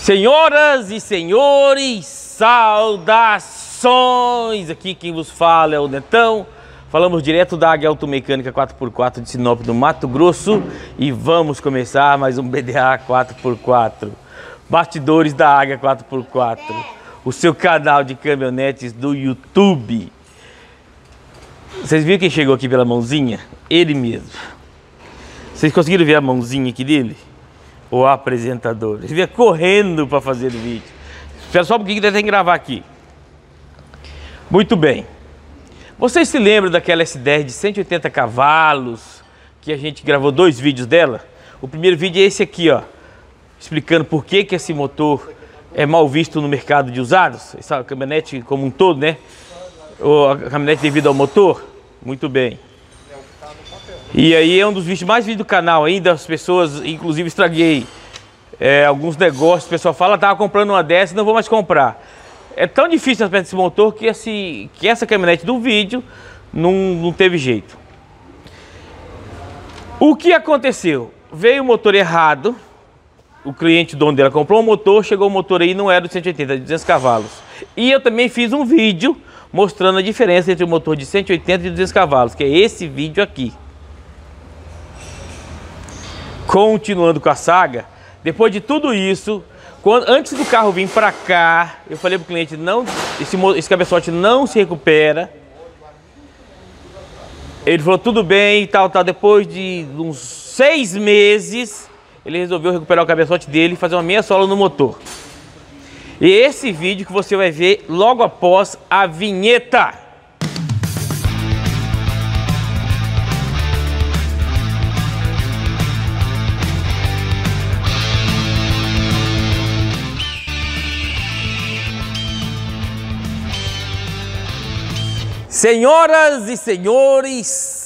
Senhoras e senhores, saudações! Aqui quem vos fala é o Netão. Falamos direto da Águia Automecânica 4x4 de Sinop, no Mato Grosso. E vamos começar mais um BDA 4x4. Bastidores da Águia 4x4. O seu canal de caminhonetes do YouTube. Vocês viram quem chegou aqui pela mãozinha? Ele mesmo. Vocês conseguiram ver a mãozinha aqui dele? O apresentador. Ele vinha correndo para fazer o vídeo. Espera só um pouquinho que ele tem que gravar aqui. Muito bem. Vocês se lembram daquela S10 de 180 cavalos que a gente gravou 2 vídeos dela? O primeiro vídeo é esse aqui, ó, explicando por que esse motor é mal visto no mercado de usados. Essa caminhonete como um todo, né? Ou a caminhonete devido ao motor. Muito bem. E aí é um dos vídeos mais vistos do canal ainda. As pessoas, inclusive estraguei alguns negócios. O pessoal fala, tava comprando uma dessa, não vou mais comprar. É tão difícil as peças desse motor que essa caminhonete do vídeo não teve jeito. O que aconteceu? Veio o motor errado. O cliente dono dela comprou um motor, chegou o motor aí, não era de 180, de 200 cavalos. E eu também fiz um vídeo mostrando a diferença entre o motor de 180 e 200 cavalos, que é esse vídeo aqui. Continuando com a saga, depois de tudo isso, antes do carro vir para cá, eu falei pro cliente, não, esse cabeçote não se recupera. Ele falou, tudo bem, tal. Depois de uns 6 meses, ele resolveu recuperar o cabeçote dele e fazer uma meia sola no motor. E esse vídeo que você vai ver logo após a vinheta. Senhoras e senhores,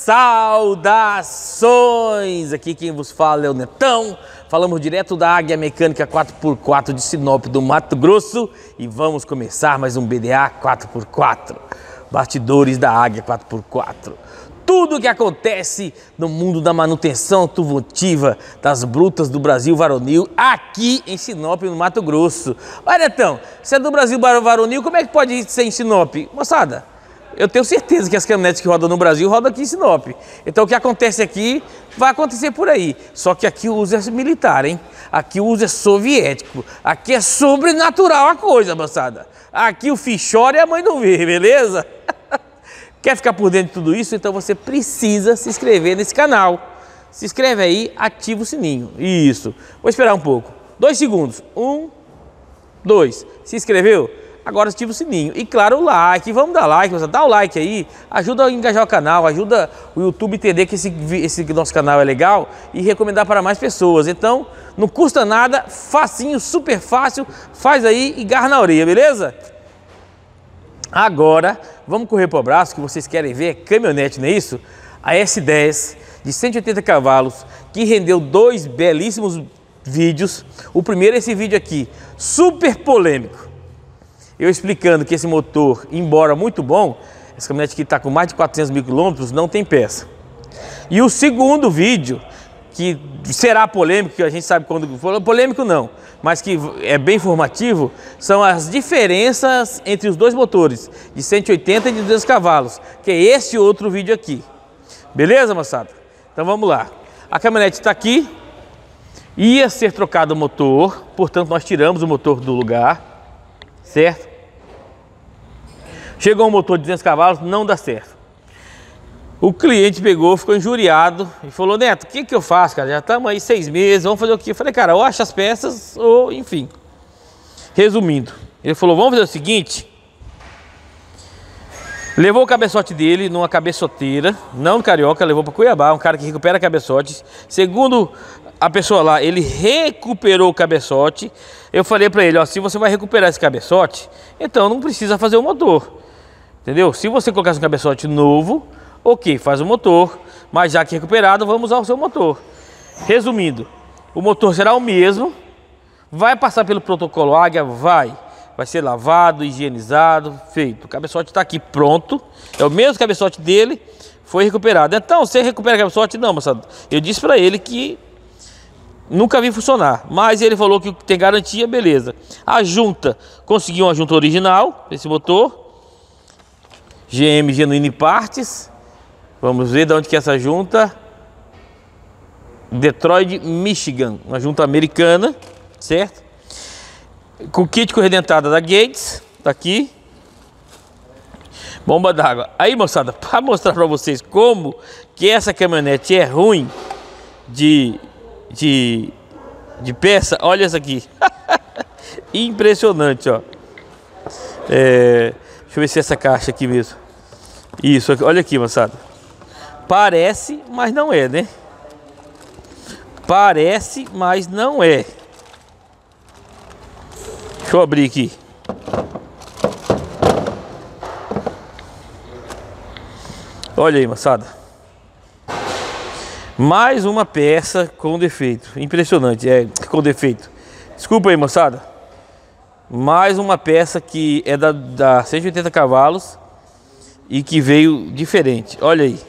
saudações! Aqui quem vos fala é o Netão. Falamos direto da Águia Mecânica 4x4 de Sinop, do Mato Grosso. E vamos começar mais um BDA 4x4. Bastidores da Águia 4x4. Tudo o que acontece no mundo da manutenção automotiva das brutas do Brasil varonil, aqui em Sinop, no Mato Grosso. Olha, Netão, se é do Brasil varonil, como é que pode ser em Sinop? Moçada, eu tenho certeza que as caminhonetes que rodam no Brasil rodam aqui em Sinop. Então o que acontece aqui, vai acontecer por aí. Só que aqui o uso é militar, hein? Aqui o uso é soviético. Aqui é sobrenatural a coisa, moçada. Aqui o filho chora e a mãe não vê, beleza? Quer ficar por dentro de tudo isso? Então você precisa se inscrever nesse canal. Se inscreve aí, ativa o sininho. Isso. Vou esperar um pouco. 2 segundos. 1, 2. Se inscreveu? Agora ativa o sininho. E claro, o like. Vamos dar like. Dá o like aí. Ajuda a engajar o canal. Ajuda o YouTube a entender que esse nosso canal é legal e recomendar para mais pessoas. Então, não custa nada. Facinho, super fácil. Faz aí e garra na orelha, beleza? Agora, vamos correr pro abraço que vocês querem ver. Caminhonete, não é isso? A S10 de 180 cavalos que rendeu 2 belíssimos vídeos. O primeiro é esse vídeo aqui. Super polêmico. Eu explicando que esse motor, embora muito bom, essa caminhonete que está com mais de 400 mil quilômetros, não tem peça. E o segundo vídeo, que será polêmico, que a gente sabe quando for, polêmico não, mas que é bem informativo, são as diferenças entre os dois motores, de 180 e de 200 cavalos, que é esse outro vídeo aqui. Beleza, moçada? Então vamos lá. A caminhonete está aqui, ia ser trocado o motor, portanto nós tiramos o motor do lugar. Certo? Chegou um motor de 200 cavalos, não dá certo. O cliente pegou, ficou injuriado e falou, Neto, o que eu faço, cara? Já estamos aí 6 meses, vamos fazer o quê? Eu falei, cara, ou acha as peças ou enfim. Resumindo, ele falou, vamos fazer o seguinte. Levou o cabeçote dele numa cabeçoteira, não no Carioca, levou para Cuiabá, um cara que recupera cabeçotes. Segundo a pessoa lá, ele recuperou o cabeçote. Eu falei para ele, ó, se você vai recuperar esse cabeçote, então não precisa fazer o motor. Entendeu? Se você colocar um cabeçote novo, ok, faz o motor, mas já que recuperado, vamos usar o seu motor. Resumindo, o motor será o mesmo, vai passar pelo protocolo Águia, vai ser lavado, higienizado, feito. O cabeçote está aqui pronto, é o mesmo cabeçote dele, foi recuperado. Então, você recupera o cabeçote? Não, moçada. Eu disse para ele que Nunca vi funcionar, mas ele falou que tem garantia, beleza. A junta, consegui uma junta original desse motor. GM Genuine Parts. Vamos ver de onde que é essa junta. Detroit, Michigan. Uma junta americana, certo? Com kit corredentada da Gates, tá aqui. Bomba d'água. Aí, moçada, para mostrar para vocês como que essa caminhonete é ruim de peça, olha essa aqui. Impressionante, ó. Deixa eu ver se é essa caixa aqui mesmo. Isso, olha aqui, moçada. Parece, mas não é, né? Parece, mas não é. Deixa eu abrir aqui. Olha aí, moçada. Mais uma peça com defeito. Impressionante, com defeito. Desculpa aí, moçada. Mais uma peça que é da 180 cavalos e que veio diferente. Olha aí.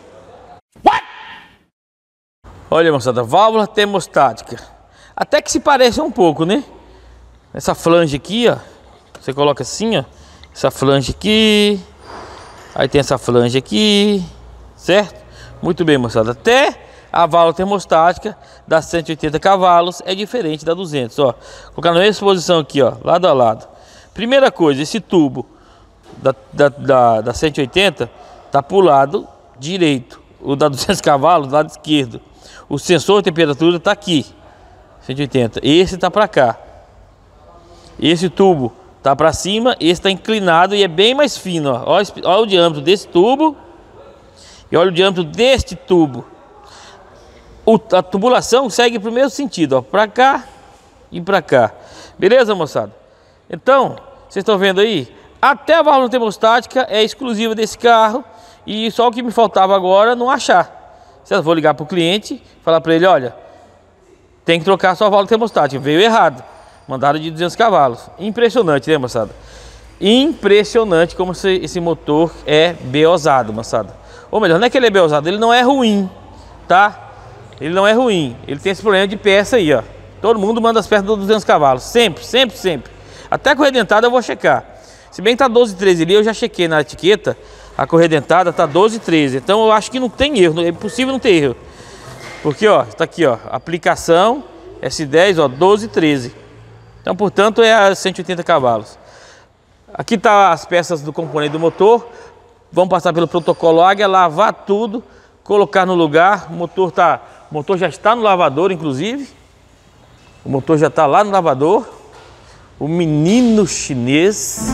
Olha, moçada, válvula termostática. Até que se parece um pouco, né? Essa flange aqui, ó. Você coloca assim, ó. Essa flange aqui. Aí tem essa flange aqui. Certo? Muito bem, moçada. Até a válvula termostática da 180 cavalos é diferente da 200, ó. Colocar na mesma posição aqui, ó. Lado a lado. Primeira coisa, esse tubo da 180 tá pro lado direito. O da 200 cavalos, do lado esquerdo. O sensor de temperatura tá aqui, 180. Esse tá para cá. Esse tubo tá para cima, esse tá inclinado e é bem mais fino, ó. Olha o diâmetro desse tubo e olha o diâmetro deste tubo. A tubulação segue pro mesmo sentido, ó, para cá e para cá. Beleza, moçada? Então, vocês estão vendo aí? Até a válvula termostática é exclusiva desse carro e só o que me faltava agora não achar. Eu vou ligar para o cliente, falar para ele, olha, tem que trocar a sua válvula termostática, veio errado, mandaram de 200 cavalos. Impressionante, né, moçada? Impressionante como esse motor é beosado, moçada. Ou melhor, não é que ele é beosado, ele não é ruim, tá? Ele não é ruim, ele tem esse problema de peça aí, ó. Todo mundo manda as peças dos 200 cavalos, sempre, sempre, sempre. Até corredentada eu vou checar. Se bem que tá 12,13 ali, eu já chequei na etiqueta. A corredentada tá 12,13. Então eu acho que não tem erro, é impossível não ter erro. Porque, ó, tá aqui, ó, aplicação S10, ó, 12,13. Então, portanto, é a 180 cavalos. Aqui tá as peças do componente do motor. Vamos passar pelo protocolo Águia, lavar tudo, colocar no lugar. O motor já está no lavador, inclusive. O motor já está lá no lavador. O menino chinês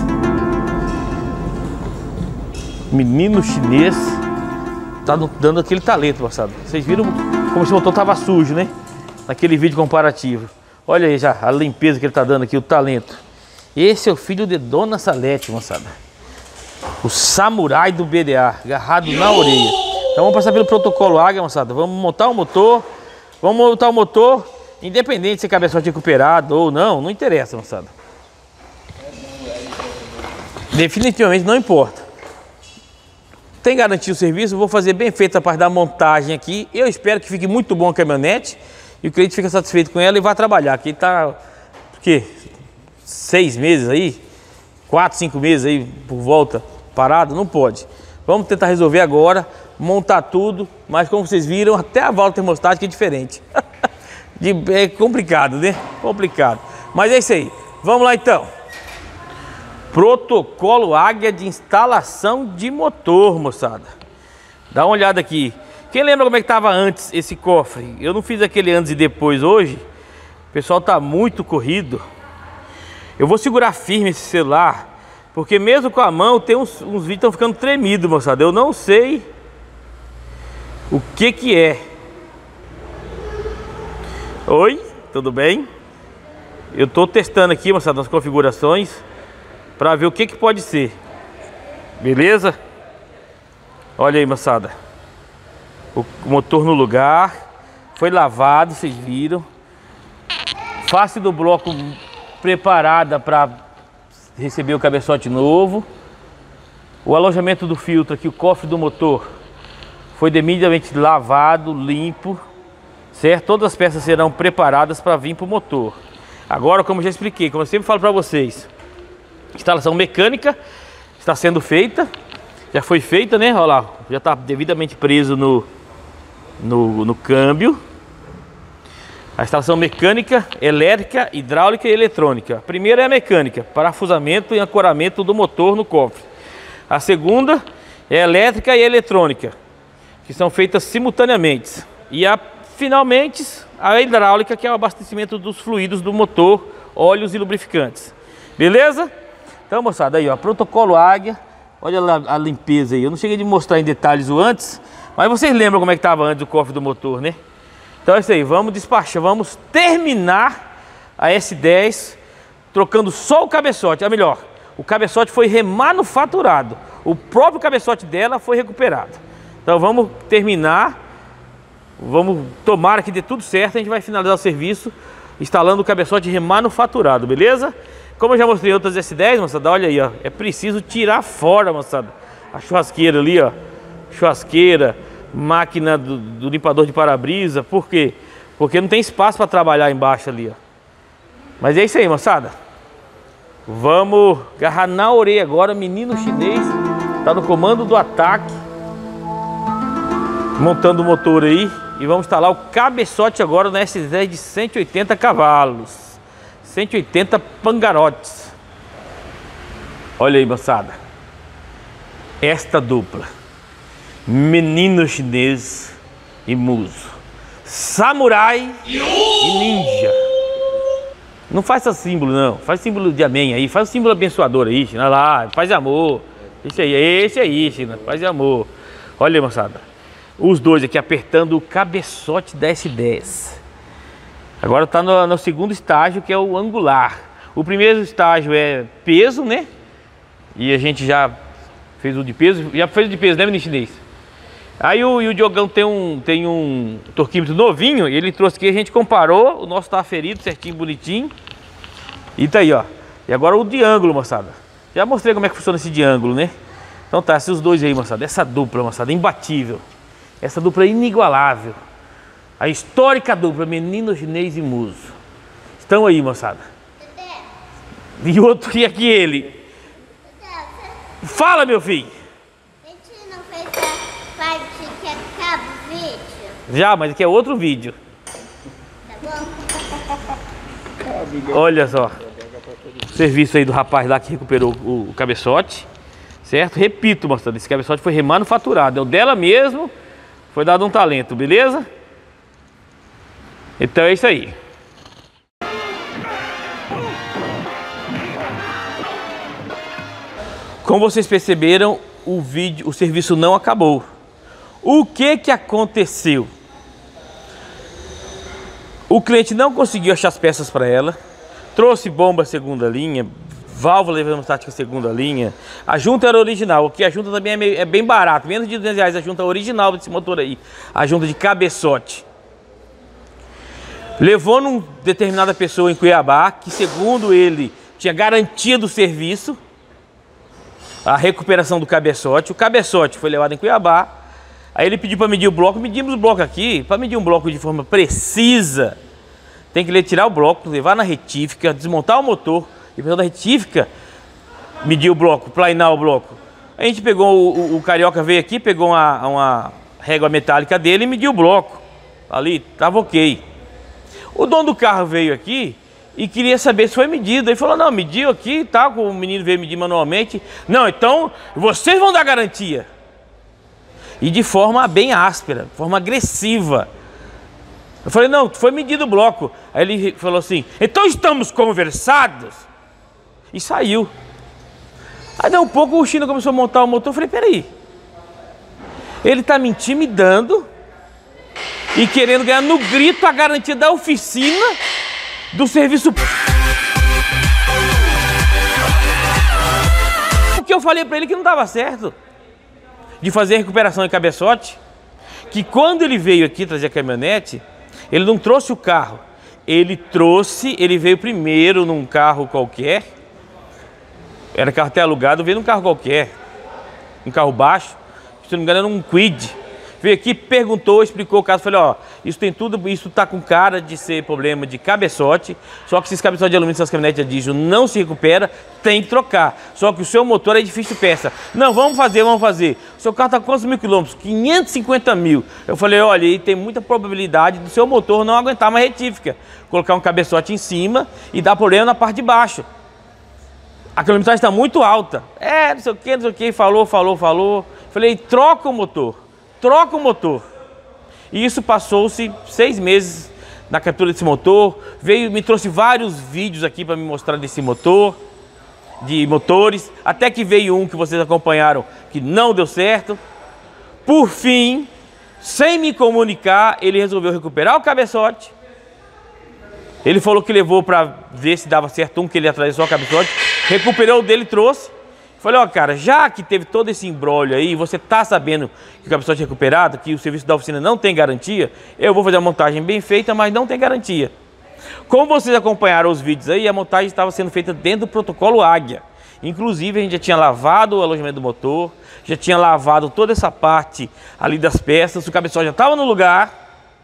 tá dando aquele talento, moçada. Vocês viram como esse motor tava sujo, né? Naquele vídeo comparativo. Olha aí já a limpeza que ele tá dando aqui, o talento. Esse é o filho de Dona Salete, moçada. O samurai do BDA, agarrado na orelha. Então vamos passar pelo protocolo Águia, moçada. Vamos montar o motor. Independente se é cabeçote recuperado ou não, não interessa, moçada. Definitivamente não importa. Tem garantia o serviço, vou fazer bem feita a parte da montagem aqui. Eu espero que fique muito bom a caminhonete e o cliente fique satisfeito com ela e vá trabalhar. Aqui tá, o quê? 6 meses aí? 4, 5 meses aí por volta, parado? Não pode. Vamos tentar resolver agora, montar tudo, mas como vocês viram, até a válvula termostática é diferente. É complicado, né? Complicado. Mas é isso aí. Vamos lá então. Protocolo Águia de instalação de motor, moçada. Dá uma olhada aqui. Quem lembra como é que estava antes esse cofre? Eu não fiz aquele antes e depois hoje. O pessoal tá muito corrido. Eu vou segurar firme esse celular, porque mesmo com a mão tem uns vídeos estão ficando tremidos, moçada. Eu não sei o que é. Oi, tudo bem? Eu tô testando aqui, moçada, as configurações para ver o que pode ser. Beleza? Olha aí, moçada. O motor no lugar. Foi lavado, vocês viram. Face do bloco preparada para receber o cabeçote novo. O alojamento do filtro aqui, o cofre do motor, foi devidamente lavado, limpo, certo? Todas as peças serão preparadas para vir para o motor. Agora, como eu já expliquei, como eu sempre falo para vocês, instalação mecânica está sendo feita, já foi feita, né? Olha lá, já está devidamente preso no câmbio. A instalação mecânica, elétrica, hidráulica e eletrônica. A primeira é a mecânica, parafusamento e ancoramento do motor no cofre. A segunda é a elétrica e a eletrônica, que são feitas simultaneamente. E finalmente a hidráulica, que é o abastecimento dos fluidos do motor, óleos e lubrificantes. Beleza? Então, moçada, aí ó, protocolo Águia. Olha lá a limpeza aí. Eu não cheguei de mostrar em detalhes o antes, mas vocês lembram como é que estava antes o cofre do motor, né? Então é isso aí, vamos despachar, vamos terminar a S10 trocando só o cabeçote. Ou melhor, o cabeçote foi remanufaturado, o próprio cabeçote dela foi recuperado. Então vamos terminar, vamos tomar que dê tudo certo, a gente vai finalizar o serviço instalando o cabeçote remanufaturado, beleza? Como eu já mostrei em outras S10, moçada, olha aí, ó, é preciso tirar fora, moçada, a churrasqueira ali, ó, churrasqueira, máquina do limpador de para-brisa. Por quê? Porque não tem espaço para trabalhar embaixo ali, ó. Mas é isso aí, moçada. Vamos agarrar na orelha agora. Menino chinês tá no comando do ataque, montando o motor aí. E vamos instalar o cabeçote agora na S10 de 180 cavalos, 180 pangarotes. Olha aí, moçada, esta dupla, menino chinês e muso, samurai e ninja. Não faz esse símbolo não, faz símbolo de amém aí, faz o símbolo abençoador aí, China, lá, faz amor. Esse aí, China, faz amor. Olha aí, moçada, os dois aqui apertando o cabeçote da S10. Agora tá no segundo estágio, que é o angular. O primeiro estágio é peso, né? E a gente já fez o de peso, né, menino chinês? Aí o Diogão tem um torquímetro novinho, e ele trouxe aqui, a gente comparou, o nosso tá aferido, certinho, bonitinho. E tá aí, ó. E agora o de ângulo, moçada. Já mostrei como é que funciona esse de ângulo, né? Então tá, esses dois aí, moçada. Essa dupla, moçada, imbatível. Essa dupla é inigualável. A histórica dupla, menino chinês e muso. Estão aí, moçada. E outro, e aqui ele. Fala, meu filho. Já, mas aqui é outro vídeo. Tá bom? Olha só. Serviço aí do rapaz lá que recuperou o cabeçote. Certo? Repito, moçada, esse cabeçote foi remanufaturado. É o dela mesmo. Foi dado um talento, beleza? Então é isso aí. Como vocês perceberam, o serviço não acabou. O que aconteceu? O cliente não conseguiu achar as peças para ela, trouxe bomba segunda linha, válvula hemostática segunda linha. A junta era original, o que a junta também é bem barato, menos de R$200 a junta original desse motor aí, a junta de cabeçote. Levou numa determinada pessoa em Cuiabá, que segundo ele tinha garantia do serviço, a recuperação do cabeçote. O cabeçote foi levado em Cuiabá. Aí ele pediu para medir o bloco, medimos o bloco aqui. Para medir um bloco de forma precisa, tem que tirar o bloco, levar na retífica, desmontar o motor, e pela retífica, medir o bloco, planar o bloco. A gente pegou, o carioca veio aqui, pegou uma régua metálica dele e mediu o bloco. Ali, tava ok. O dono do carro veio aqui e queria saber se foi medido. Ele falou, não, mediu aqui, tá, o menino veio medir manualmente. Não, então, vocês vão dar garantia. E de forma bem áspera, de forma agressiva. Eu falei, não, foi medido o bloco. Aí ele falou assim, então estamos conversados? E saiu. Aí daí um pouco o China começou a montar o motor. Eu falei, peraí. Ele está me intimidando e querendo ganhar no grito a garantia da oficina do serviço. Porque eu falei para ele que não dava certo de fazer recuperação em cabeçote, que quando ele veio aqui trazer a caminhonete, ele não trouxe o carro, ele veio primeiro num carro qualquer, era carro até alugado, veio num carro qualquer, um carro baixo, se não me engano era um Quid, veio aqui, perguntou, explicou o caso. Falei, ó, isso tem tudo, isso tá com cara de ser problema de cabeçote. Só que esses cabeçotes de alumínio dessas caminhonetes a diesel não se recupera, tem que trocar. Só que o seu motor é difícil de peça. Não, vamos fazer, vamos fazer. O seu carro tá com quantos mil quilômetros? 550 mil. Eu falei, olha, e tem muita probabilidade do seu motor não aguentar uma retífica. Colocar um cabeçote em cima e dar problema na parte de baixo. A quilometragem está muito alta. Não sei o que, falou. Falei, troca o motor. E isso passou-se 6 meses na captura desse motor. Me trouxe vários vídeos aqui para me mostrar desse motor, de motores. Até que veio um que vocês acompanharam que não deu certo. Por fim, sem me comunicar, ele resolveu recuperar o cabeçote. Ele falou que levou para ver se dava certo que ele atravessou o cabeçote. Recuperou o dele e trouxe. Falei, ó, cara, já que teve todo esse imbróglio aí, você tá sabendo que o cabeçote é recuperado, que o serviço da oficina não tem garantia, eu vou fazer a montagem bem feita, mas não tem garantia. Como vocês acompanharam os vídeos aí, a montagem estava sendo feita dentro do protocolo Águia. Inclusive, a gente já tinha lavado o alojamento do motor, já tinha lavado toda essa parte ali das peças, o cabeçote já estava no lugar.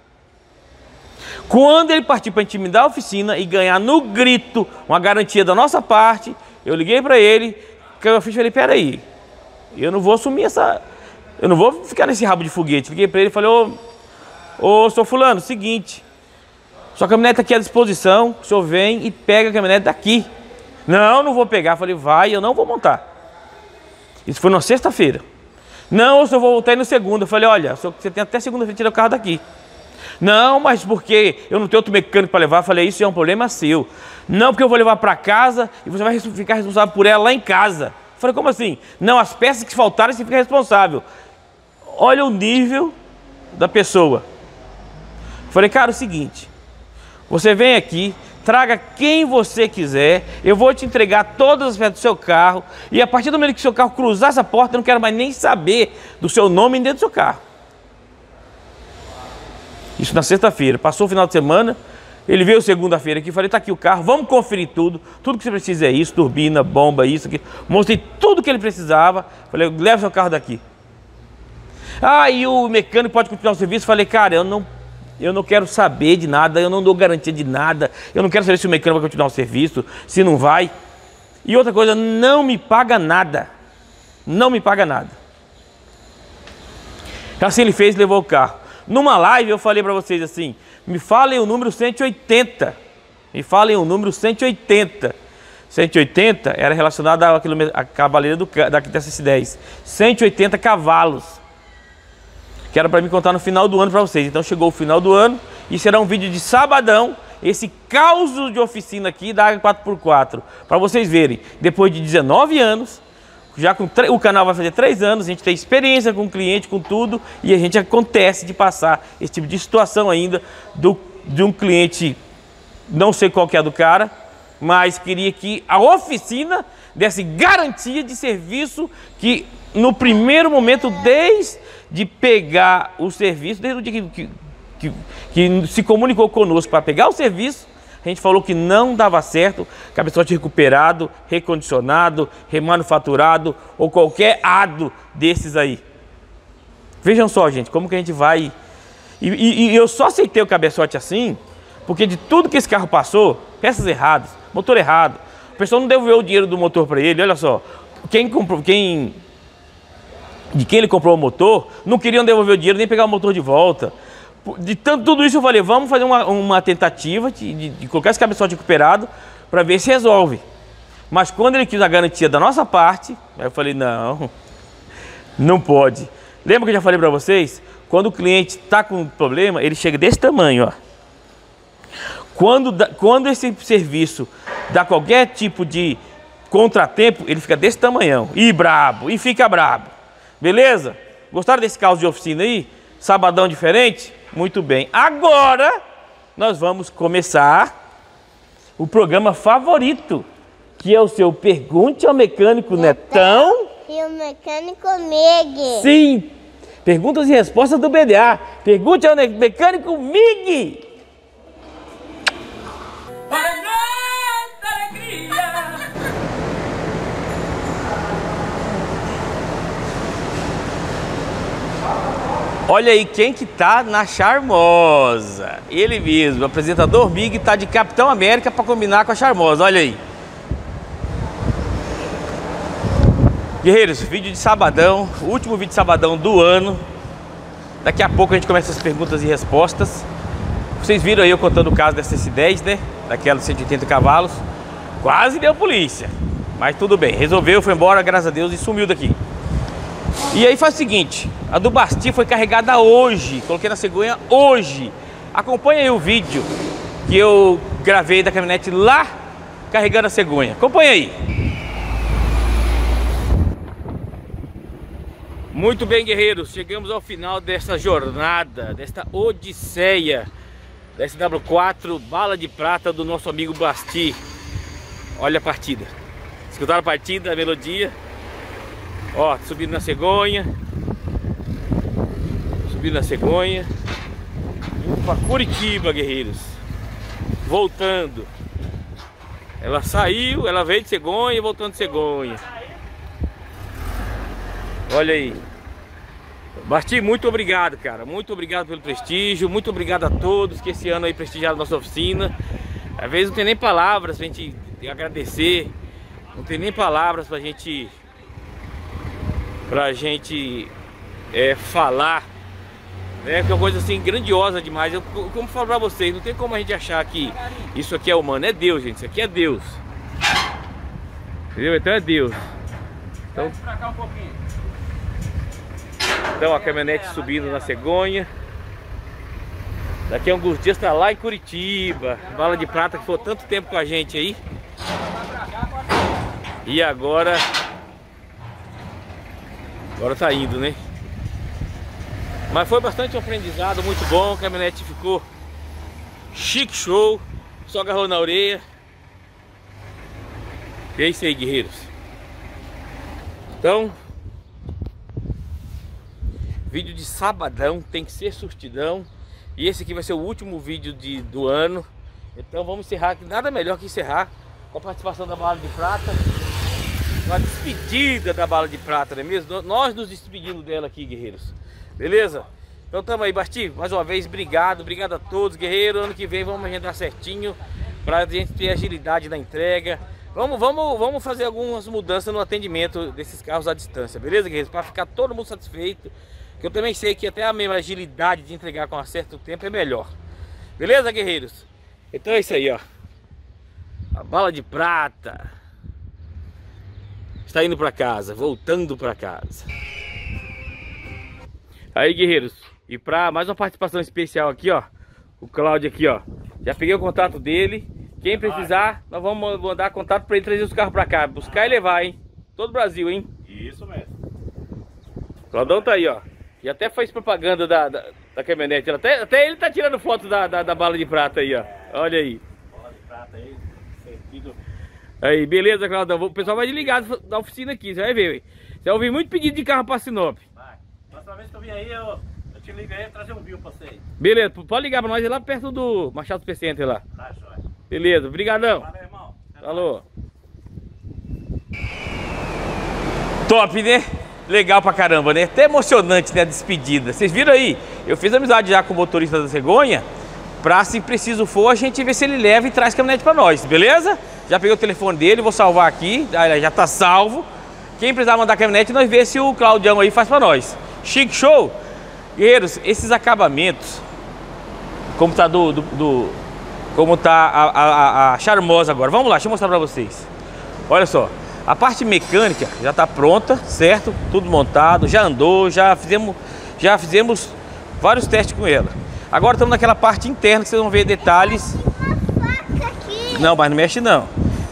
Quando ele partiu para intimidar a oficina e ganhar no grito uma garantia da nossa parte, eu liguei para ele, caiu a ficha e falei, peraí, eu não vou assumir eu não vou ficar nesse rabo de foguete. Liguei para ele e falei, ô, seu fulano, seguinte, sua caminhonete aqui à disposição, o senhor vem e pega a caminhonete daqui. Não vou pegar. Falei, vai, eu não vou montar. Isso foi na sexta-feira. Não, eu só vou voltar aí no segunda. Eu falei, olha, você tem até segunda-feira tirar o carro daqui. Não, mas porque eu não tenho outro mecânico para levar. Eu falei, isso é um problema seu. Não, porque eu vou levar para casa e você vai ficar responsável por ela lá em casa. Eu falei, como assim? Não, as peças que faltaram você fica responsável. Olha o nível da pessoa. Eu falei, cara, é o seguinte, você vem aqui, traga quem você quiser, eu vou te entregar todas as peças do seu carro e a partir do momento que o seu carro cruzar essa porta, eu não quero mais nem saber do seu nome dentro do seu carro. Isso na sexta-feira. Passou o final de semana, ele veio segunda-feira aqui, falei, tá aqui o carro, vamos conferir tudo que você precisa é isso, turbina, bomba, isso aqui. Mostrei tudo que ele precisava, falei, leva seu carro daqui. E o mecânico pode continuar o serviço? Falei, cara, eu não quero saber de nada, eu não dou garantia de nada, eu não quero saber se o mecânico vai continuar o serviço, se não vai. E outra coisa, não me paga nada. Não me paga nada. Assim ele fez, levou o carro. Numa live eu falei para vocês assim, me falem o número 180. Me falem o número 180. 180 era relacionado à cavaleira da TSS-10. 180 cavalos. Que era para me contar no final do ano para vocês. Então chegou o final do ano e será um vídeo de sabadão. Esse caos de oficina aqui da Águia 4x4. Para vocês verem, depois de 19 anos, já o canal vai fazer 3 anos, a gente tem experiência com o cliente, com tudo, e a gente acontece de passar esse tipo de situação ainda de um cliente, não sei qual que é do cara, mas queria que a oficina desse garantia de serviço que no primeiro momento, desde pegar o serviço, desde o dia que se comunicou conosco para pegar o serviço, a gente falou que não dava certo, cabeçote recuperado, recondicionado, remanufaturado ou qualquer ado desses aí. Vejam só, gente, como que a gente vai... E eu só aceitei o cabeçote assim, porque de tudo que esse carro passou, peças erradas, motor errado, o pessoal não devolveu o dinheiro do motor para ele, olha só, de quem ele comprou o motor, não queriam devolver o dinheiro nem pegar o motor de volta. De tudo isso eu falei, vamos fazer uma tentativa de colocar esse cabeçote recuperado para ver se resolve. Mas quando ele quis a garantia da nossa parte, eu falei, não pode. Lembra que eu já falei para vocês? Quando o cliente está com um problema, ele chega desse tamanho, ó. Quando esse serviço dá qualquer tipo de contratempo, ele fica desse tamanhão. E brabo, e fica brabo. Beleza? Gostaram desse caos de oficina aí? Sabadão diferente? Muito bem. Agora nós vamos começar o programa favorito, que é o seu Pergunte ao Mecânico Netão e o Mecânico Mig. Sim, perguntas e respostas do BDA. Pergunte ao Mecânico Mig. Olha aí quem que tá na Charmosa. Ele mesmo, o apresentador Mig, tá de Capitão América para combinar com a Charmosa, olha aí. Guerreiros, vídeo de sabadão, o último vídeo de sabadão do ano. Daqui a pouco a gente começa as perguntas e respostas. Vocês viram aí eu contando o caso dessa S10, né? Daquela de 180 cavalos. Quase deu polícia, mas tudo bem, resolveu, foi embora, graças a Deus, e sumiu daqui. E aí faz o seguinte, a do Basti foi carregada hoje, coloquei na cegonha hoje. Acompanha aí o vídeo que eu gravei da caminhonete lá, carregando a cegonha. Acompanha aí. Muito bem, guerreiros, chegamos ao final dessa jornada, desta odisseia, da SW4 Bala de Prata do nosso amigo Basti. Olha a partida. Escutaram a partida, a melodia? Ó, subindo na cegonha. Subindo na cegonha. Indo pra Curitiba, guerreiros. Voltando. Ela saiu, ela veio de cegonha e voltando de cegonha. Olha aí. Basti, muito obrigado, cara. Muito obrigado pelo prestígio. Muito obrigado a todos que esse ano aí prestigiaram a nossa oficina. Às vezes não tem nem palavras pra gente agradecer. Não tem nem palavras pra gente falar, né? Que é uma coisa assim grandiosa demais. Eu como falo pra vocês, não tem como a gente achar que isso aqui é humano. É Deus, gente. Isso aqui é Deus. Entendeu? Então é Deus. Então, pra cá um pouquinho. Então a caminhonete subindo na cegonha. Daqui a alguns dias tá lá em Curitiba. Bala de Prata que ficou tanto tempo com a gente aí. E agora tá indo, né? Mas foi bastante um aprendizado, muito bom. A caminhonete ficou chique, show. Só agarrou na orelha. E é isso aí, guerreiros. Então, vídeo de sabadão tem que ser surtidão. E esse aqui vai ser o último vídeo do ano. Então vamos encerrar, nada melhor que encerrar com a participação da Bala de Prata. Uma despedida da Bala de Prata, não é mesmo? Nós nos despedindo dela aqui, guerreiros. Beleza? Então tamo aí, Basti. Mais uma vez, obrigado. Obrigado a todos, guerreiros. Ano que vem vamos agendar certinho pra gente ter agilidade na entrega. Vamos fazer algumas mudanças no atendimento desses carros à distância. Beleza, guerreiros? Pra ficar todo mundo satisfeito. Que eu também sei que até a mesma agilidade de entregar com um certo tempo é melhor. Beleza, guerreiros? Então é isso aí, ó. A Bala de Prata está indo para casa, voltando para casa. Aí, guerreiros, e para mais uma participação especial aqui, ó, o Cláudio aqui, ó. Já peguei o contato dele. Quem precisar, nós vamos mandar contato para ele trazer os carros para cá, buscar e levar, hein? Todo o Brasil, hein? Isso mesmo. O Claudão tá aí, ó. E até fez propaganda da caminhonete. Até ele tá tirando foto da Bala de Prata aí, ó. Olha aí. Bala de Prata aí, sentido. Aí, beleza, Claudão. O pessoal vai desligar da oficina aqui, você vai ver. Você vai ouvir muito pedido de carro pra Sinop. Vai. Próxima vez que eu vim aí, eu te liguei e trazer um vinho pra você aí. Beleza, pode ligar pra nós, é lá perto do Machado Super Center lá. Tá, joia. Beleza, brigadão. Valeu, irmão. Falou. Top, né? Legal pra caramba, né? Até emocionante, né, a despedida. Vocês viram aí? Eu fiz amizade já com o motorista da cegonha. Pra, se preciso for, a gente vê se ele leva e traz caminhonete pra nós, beleza? Já peguei o telefone dele, vou salvar aqui. Já tá salvo. Quem precisar mandar caminhonete, nós vê se o Claudião aí faz pra nós. Chique, show! Guerreiros, esses acabamentos, como tá como tá a Charmosa agora. Vamos lá, deixa eu mostrar pra vocês. Olha só. A parte mecânica já está pronta, certo? Tudo montado, já andou, já fizemos vários testes com ela. Agora estamos naquela parte interna que vocês vão ver detalhes. Uma faca aqui. Não, mas não mexe não.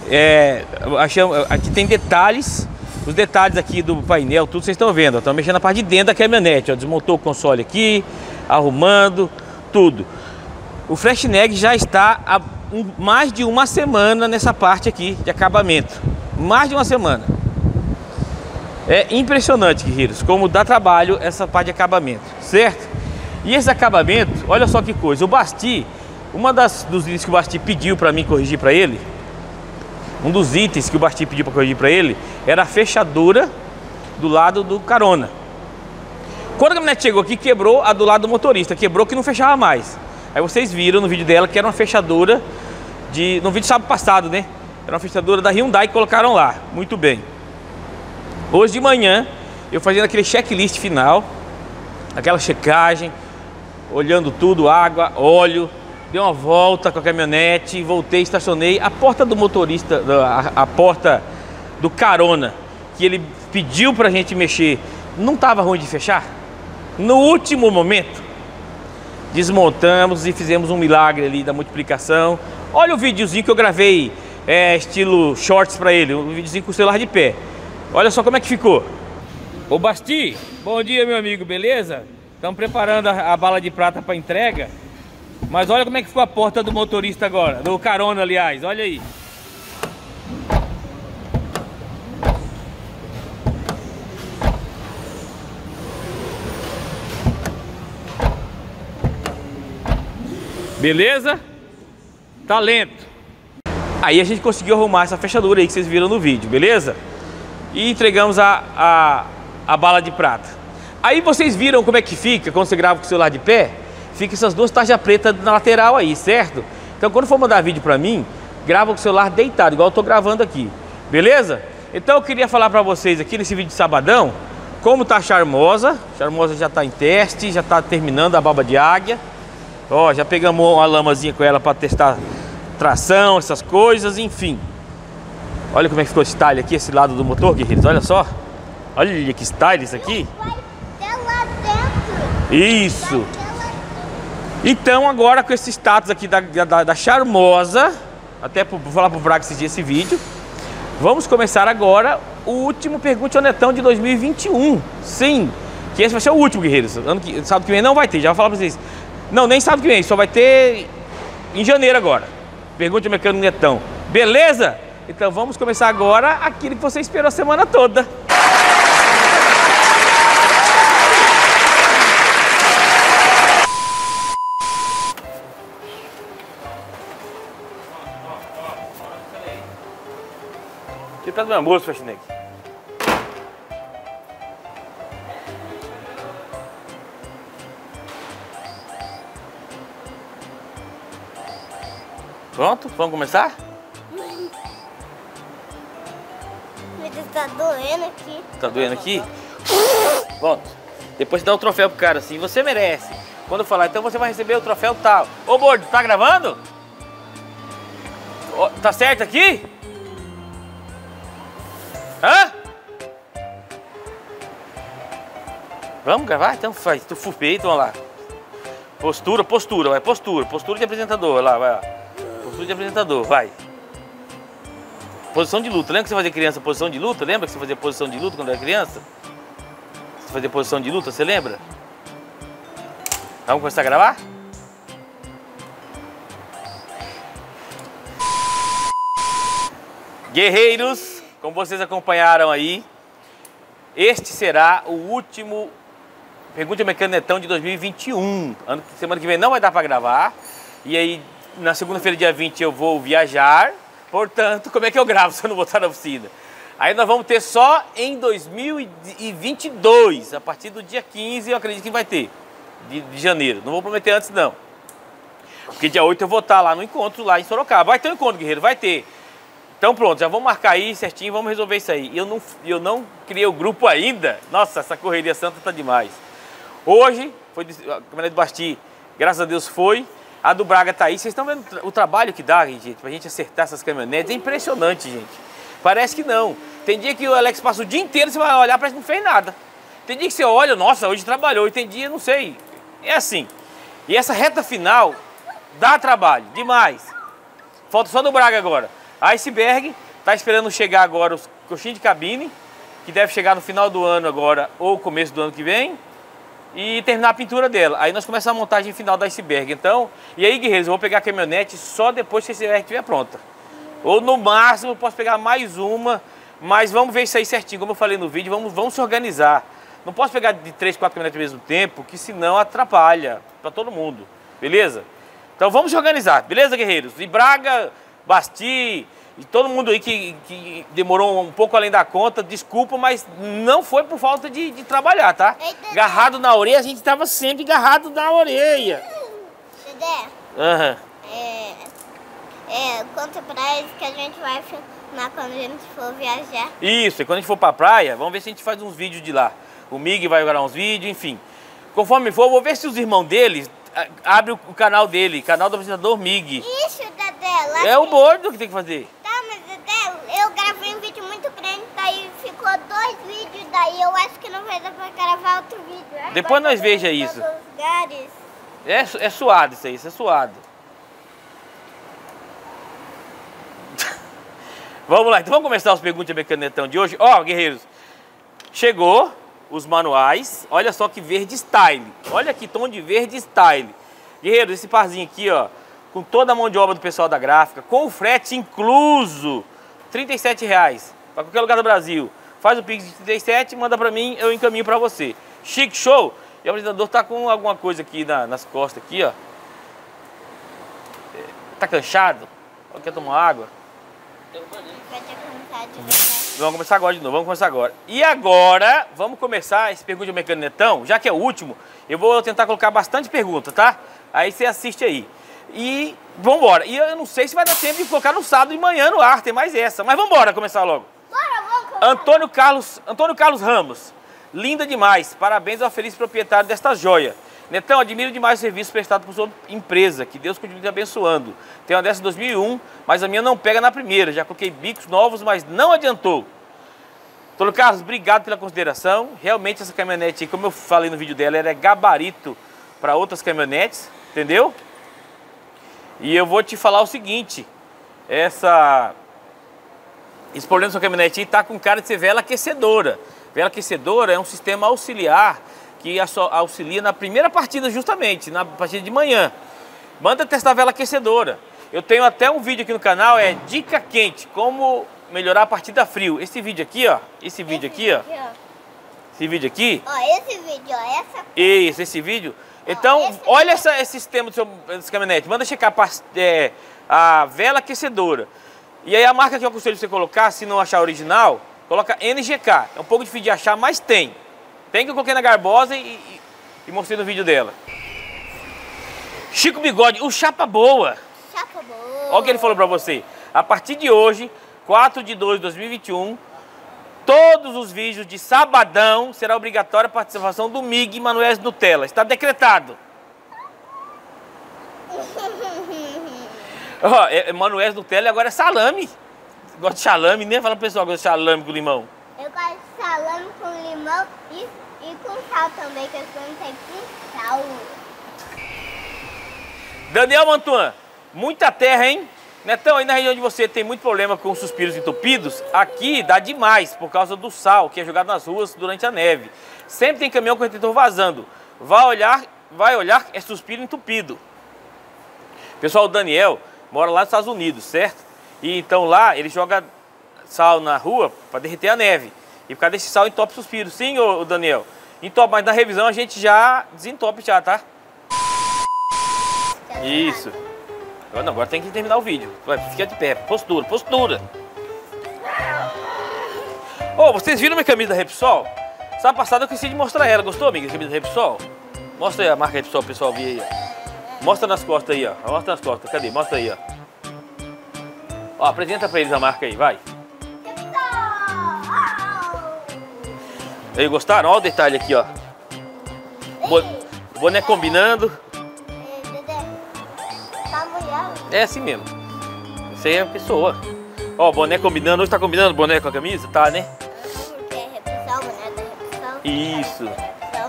Aqui tem detalhes, os detalhes aqui do painel, tudo vocês estão vendo. Estão mexendo na parte de dentro da caminhonete, ó. Desmontou o console aqui, arrumando, tudo. O Freshneg já está há mais de uma semana nessa parte aqui de acabamento. Mais de uma semana. É impressionante, guerreiros, como dá trabalho essa parte de acabamento, certo? E esse acabamento, olha só que coisa. O Basti, dos itens que o Basti pediu para mim corrigir para ele, um dos itens que o Basti pediu para corrigir para ele era a fechadura do lado do carona. Quando a caminhonete chegou aqui, quebrou a do lado do motorista, quebrou que não fechava mais. Aí vocês viram no vídeo dela que era uma fechadura no vídeo sábado passado, né? Era uma fechadura da Hyundai que colocaram lá. Muito bem. Hoje de manhã, eu fazendo aquele checklist final, aquela checagem, olhando tudo, água, óleo, dei uma volta com a caminhonete, voltei, estacionei. A porta do motorista, a porta do carona, que ele pediu pra gente mexer, não estava ruim de fechar? No último momento, desmontamos e fizemos um milagre ali da multiplicação. Olha o videozinho que eu gravei, estilo shorts pra ele, um videozinho com o celular de pé. Olha só como é que ficou. Ô Basti, bom dia meu amigo, beleza? Estamos preparando a bala de prata para entrega. Mas olha como é que ficou a porta do motorista agora, do carona aliás, olha aí. Beleza? Talento. Aí a gente conseguiu arrumar essa fechadura aí que vocês viram no vídeo, beleza? E entregamos a bala de prata. Aí vocês viram como é que fica quando você grava com o celular de pé? Fica essas duas tarjas pretas na lateral aí, certo? Então quando for mandar vídeo pra mim, grava com o celular deitado, igual eu tô gravando aqui, beleza? Então eu queria falar pra vocês aqui nesse vídeo de sabadão, como tá a Charmosa. Charmosa já tá em teste, já tá terminando a baba de águia. Ó, já pegamos uma lamazinha com ela para testar tração, essas coisas, enfim. Olha como é que ficou esse style aqui, esse lado do motor, guerreiros, olha só. Olha que style isso aqui. Vai até lá dentro. Isso. Então agora com esse status aqui da Charmosa, até vou falar pro Braga assistir esse vídeo, vamos começar agora o último Pergunte ao Netão de 2021. Sim, que esse vai ser o último, guerreiros. Sábado que vem não vai ter, já vou falar pra vocês. Não, nem sábado que vem, só vai ter em janeiro agora. Pergunte ao Mecânico Netão. Beleza? Então vamos começar agora aquilo que você esperou a semana toda. Você tá do meu almoço, Faxineg? Pronto? Vamos começar? Mas tá doendo aqui. Tá doendo aqui? Pronto. Depois você dá o troféu pro cara assim, você merece. Quando eu falar, então você vai receber o troféu tal. Ô, Bordo, tá gravando? Ó, tá certo aqui? Hã? Vamos gravar? Então faz. Tu full peito, vamos lá. Postura, vai, postura. Postura de apresentador, lá, vai lá. Postura de apresentador, vai. Posição de luta. Lembra que você fazia criança posição de luta? Lembra que você fazia posição de luta quando era criança? Você fazia posição de luta, você lembra? Vamos começar a gravar? Guerreiros, como vocês acompanharam aí, este será o último Pergunte ao Mecânico Netão de 2021. Semana que vem não vai dar para gravar. E aí, na segunda-feira, dia 20, eu vou viajar. Portanto, como é que eu gravo se eu não vou estar na oficina? Aí nós vamos ter só em 2022. A partir do dia 15, eu acredito que vai ter. De janeiro. Não vou prometer antes, não. Porque dia 8 eu vou estar lá no encontro, lá em Sorocaba. Vai ter um encontro, guerreiro, vai ter. Então pronto, já vamos marcar aí certinho, vamos resolver isso aí. Eu não criei o grupo ainda. Nossa, essa correria santa tá demais. Hoje, foi a caminhonete do Basti, graças a Deus foi. A do Braga tá aí. Vocês estão vendo o trabalho que dá, gente, pra gente acertar essas caminhonetes? É impressionante, gente. Parece que não. Tem dia que o Alex passa o dia inteiro, você vai olhar, parece que não fez nada. Tem dia que você olha, nossa, hoje trabalhou. E tem dia, não sei. É assim. E essa reta final dá trabalho, demais. Falta só do Braga agora. A Iceberg tá esperando chegar agora os coxinhos de cabine, que deve chegar no final do ano agora, ou começo do ano que vem. E terminar a pintura dela. Aí nós começamos a montagem final da Iceberg. Então, e aí, guerreiros, eu vou pegar a caminhonete só depois que a Iceberg estiver pronta. Ou no máximo eu posso pegar mais uma, mas vamos ver isso aí certinho. Como eu falei no vídeo, vamos se organizar. Não posso pegar de 3, 4 caminhonetes ao mesmo tempo, que senão atrapalha para todo mundo. Beleza? Então vamos se organizar. Beleza, guerreiros? E Braga, Basti, E todo mundo aí que demorou um pouco além da conta, desculpa, mas não foi por falta de trabalhar, tá? Agarrado na orelha, a gente tava sempre agarrado na orelha. Dedé, Aham. conta pra eles que a gente vai filmar quando a gente for viajar. Isso, e quando a gente for pra praia, vamos ver se a gente faz uns vídeos de lá. O Mig vai gravar uns vídeos, enfim. Conforme for, vou ver se os irmãos dele abrem o canal dele, canal do apresentador Mig. Isso, Dedé. Lá É o bordo que tem que fazer. Tá, mas Dedé, eu gravei um vídeo muito grande, daí ficou 2 vídeos, daí eu acho que não vai dar pra gravar outro vídeo. Depois Agora nós veja em isso. todos os lugares. É suado isso aí, isso é suado. Vamos lá, então vamos começar as perguntas de Mecanetão de hoje. Ó, guerreiros, chegou os manuais. Olha só que verde style. Olha que tom de verde style. Guerreiros, esse parzinho aqui, ó, com toda a mão de obra do pessoal da gráfica, com o frete incluso, R$37 para qualquer lugar do Brasil. Faz o Pix de 37, manda pra mim, eu encaminho pra você. Chique show! E o apresentador tá com alguma coisa aqui nas costas aqui, ó. Tá cansado? Quer tomar água? Vai ter vontade de ver. Vamos começar agora de novo, vamos começar agora. E agora, vamos começar esse Pergunta de Mecanetão, já que é o último, eu vou tentar colocar bastante pergunta, tá? Aí você assiste aí. E vambora. E eu não sei se vai dar tempo de colocar no sábado e manhã no ar, tem mais essa. Mas vambora começar logo. Bora, vamos começar. Antônio Carlos Ramos. Linda demais. Parabéns ao feliz proprietário desta joia. Netão, admiro demais o serviço prestado por sua empresa. Que Deus continue te abençoando. Tenho uma dessa de 2001, mas a minha não pega na primeira. Já coloquei bicos novos, mas não adiantou. Antônio Carlos, obrigado pela consideração. Realmente essa caminhonete, como eu falei no vídeo dela, ela é gabarito para outras caminhonetes, entendeu? E eu vou te falar o seguinte. Esse problema da sua caminhonete está com cara de ser vela aquecedora. Vela aquecedora é um sistema auxiliar que auxilia na primeira partida justamente, na partida de manhã. Manda testar a vela aquecedora. Eu tenho até um vídeo aqui no canal, Dica Quente, como melhorar a partida frio. Esse vídeo aqui, ó. Esse vídeo aqui, ó. Esse vídeo aqui. Ó, esse vídeo, ó. Esse vídeo. Então, olha esse sistema desse caminhonete. Manda checar a vela aquecedora. E aí a marca que eu aconselho você colocar, se não achar original, coloca NGK. É um pouco difícil de achar, mas tem. Tem que eu coloquei na Garbosa e mostrei no vídeo dela. Chico Bigode, o Chapa Boa. Chapa boa. Olha o que ele falou pra você. A partir de hoje, 4/2 de 2021, todos os vídeos de sabadão será obrigatória a participação do Mig Manués Nutella. Está decretado. Manués Nutella agora é salame. Gosta de salame, né? Fala pro pessoal que gosta de salame com limão. Eu gosto de salame com limão e com sal também, que eu não com sal. Daniel Mantuan, muita terra, hein? Netão, aí na região de você tem muito problema com suspiros entupidos, aqui dá demais por causa do sal que é jogado nas ruas durante a neve. Sempre tem caminhão com retentor vazando. Vai olhar, é suspiro entupido. Pessoal, o Daniel mora lá nos Estados Unidos, certo? E então lá ele joga sal na rua para derreter a neve. E por causa desse sal entope suspiro. Sim, ô Daniel? Entope, mas na revisão a gente já desentope já, tá? Isso. Agora tem que terminar o vídeo. Vai, fica de pé. Postura, postura. Vocês viram minha camisa da Repsol? Sábado passado eu esqueci de mostrar ela. Gostou, amiga, da camisa da Repsol? Mostra aí a marca Repsol, pessoal, ver aí, ó. Mostra nas costas aí, ó. Mostra nas costas. Cadê? Mostra aí, ó. Ó, apresenta pra eles a marca aí, vai. Aí, gostaram? Olha o detalhe aqui, ó. Boné combinando. É assim mesmo. Isso aí é a pessoa. Ó, boné combinando. Hoje tá combinando boné com a camisa? Tá, né? Porque é Repsol, boné da Repsol. Isso. Repsol.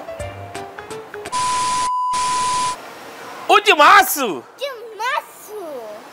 O de março! De março!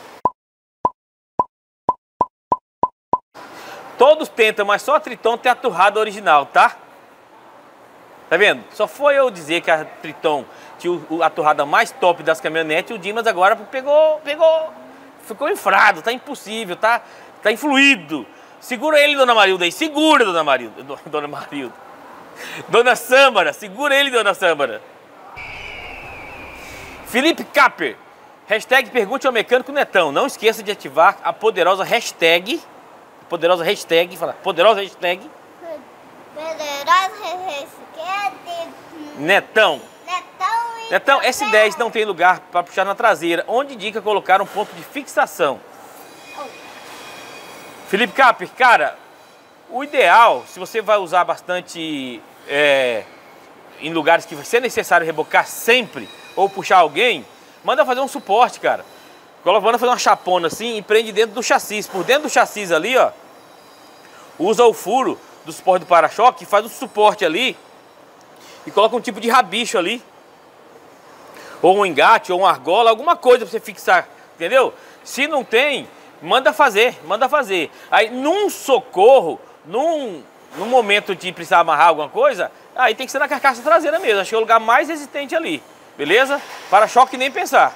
Todos tentam, mas só a Triton tem a turrada original, tá? Tá vendo? Só foi eu dizer que a Triton tinha a turrada mais top das caminhonetes e o Dimas agora ficou infrado, tá impossível, tá influído. Segura ele, Dona Marilda aí, segura, Dona Marilda. Dona Marilda. Dona Sâmara, segura ele, Dona Sâmara. Felipe Capper, Hashtag pergunte ao mecânico Netão. Não esqueça de ativar a poderosa hashtag. Poderosa hashtag. Netão. Netão, S10 não tem lugar para puxar na traseira. Onde indica colocar um ponto de fixação? Felipe Capper, cara, o ideal, se você vai usar bastante em lugares que vai ser necessário rebocar sempre ou puxar alguém, manda fazer um suporte, cara. Manda fazer uma chapona assim e prende dentro do chassi. Por dentro do chassi ali, ó, usa o furo do suporte do para-choque, faz um suporte ali e coloca um tipo de rabicho ali. Ou um engate, ou uma argola, alguma coisa pra você fixar, entendeu? Se não tem, manda fazer. Aí num socorro, num momento de precisar amarrar alguma coisa, aí tem que ser na carcaça traseira mesmo. Acho que é o lugar mais resistente ali, beleza? Para-choque nem pensar.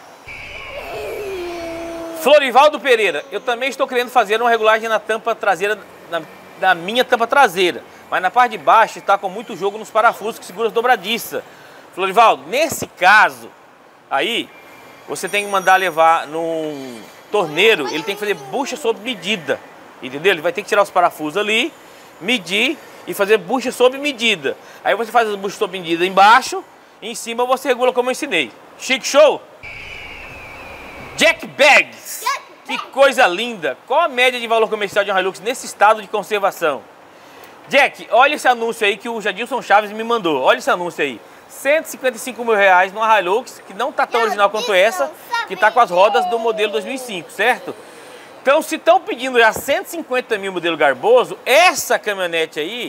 Florivaldo Pereira, eu também estou querendo fazer uma regulagem na tampa traseira, na minha tampa traseira. Mas na parte de baixo está com muito jogo nos parafusos que segura as dobradiças. Florivaldo, nesse caso, aí você tem que mandar levar num torneiro, ele tem que fazer bucha sob medida, entendeu? Ele vai ter que tirar os parafusos ali, medir e fazer bucha sob medida. Aí você faz as buchas sob medida embaixo e em cima você regula como eu ensinei. Chique show? Jack Bags, que coisa linda! Qual a média de valor comercial de um Hilux nesse estado de conservação? Jack, olha esse anúncio aí que o Jadilson Chaves me mandou, olha esse anúncio aí. 155 mil reais numa Hilux, que não tá tão original quanto essa, que tá com as rodas do modelo 2005, certo? Então, se estão pedindo já 150 mil modelo Garboso, essa caminhonete aí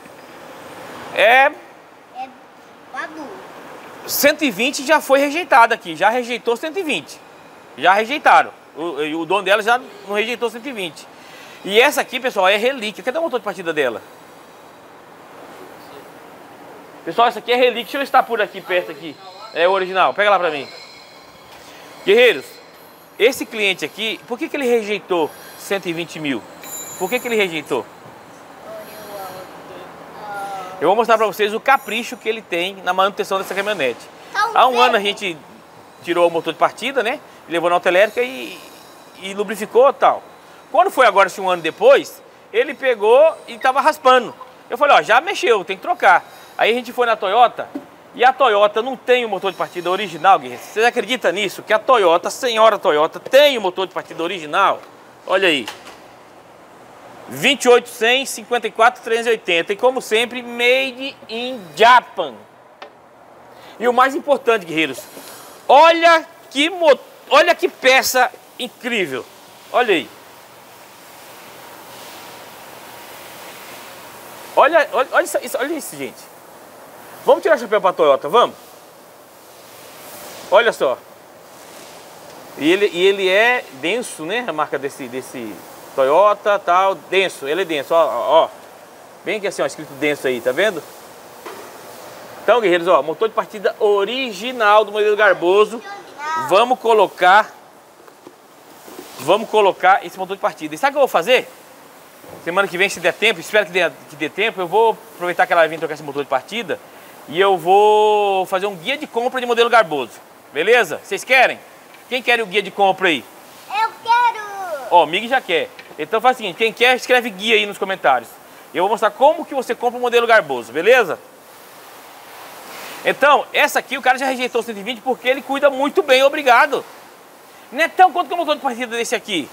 é 120 já foi rejeitada aqui, já rejeitou 120. Já rejeitaram. O dono dela já não rejeitou 120. E essa aqui, pessoal, é relíquia. Cadê o motor de partida dela? Pessoal, essa aqui é relíquia. Deixa eu ver se está por aqui, perto aqui. É o original. Pega lá pra mim. Guerreiros, esse cliente aqui, por que ele rejeitou 120 mil? Por que ele rejeitou? Eu vou mostrar pra vocês o capricho que ele tem na manutenção dessa caminhonete. Há um ano a gente tirou o motor de partida, né? Levou na autoelétrica e lubrificou e tal. Quando foi agora, um ano depois, ele pegou e tava raspando. Eu falei, ó, já mexeu, tem que trocar. Aí a gente foi na Toyota e a Toyota não tem o motor de partida original, guerreiro. Vocês acreditam nisso? Que a Toyota, a senhora Toyota, tem o motor de partida original? Olha aí. 28100, 54380. E como sempre, made in Japan. E o mais importante, guerreiros, olha que peça incrível. Olha aí. Olha isso, gente. Vamos tirar o chapéu para a Toyota, vamos? Olha só. E ele é denso, né? A marca desse Toyota, tal, denso. Ele é denso, ó. Bem que assim, ó, escrito denso aí, tá vendo? Então, guerreiros, ó, motor de partida original do modelo Garboso. Vamos colocar esse motor de partida. E sabe o que eu vou fazer? Semana que vem, se der tempo, espero que dê tempo, eu vou aproveitar que ela vai vir trocar esse motor de partida e eu vou fazer um guia de compra de modelo Garboso. Beleza? Vocês querem? Quem quer o guia de compra aí? Eu quero! Ó, o Mig já quer. Então faz o seguinte, quem quer, escreve guia aí nos comentários. Eu vou mostrar como que você compra o modelo Garboso, beleza? Então, essa aqui o cara já rejeitou 120 porque ele cuida muito bem, obrigado. Netão, quanto que é o motor de partida desse aqui?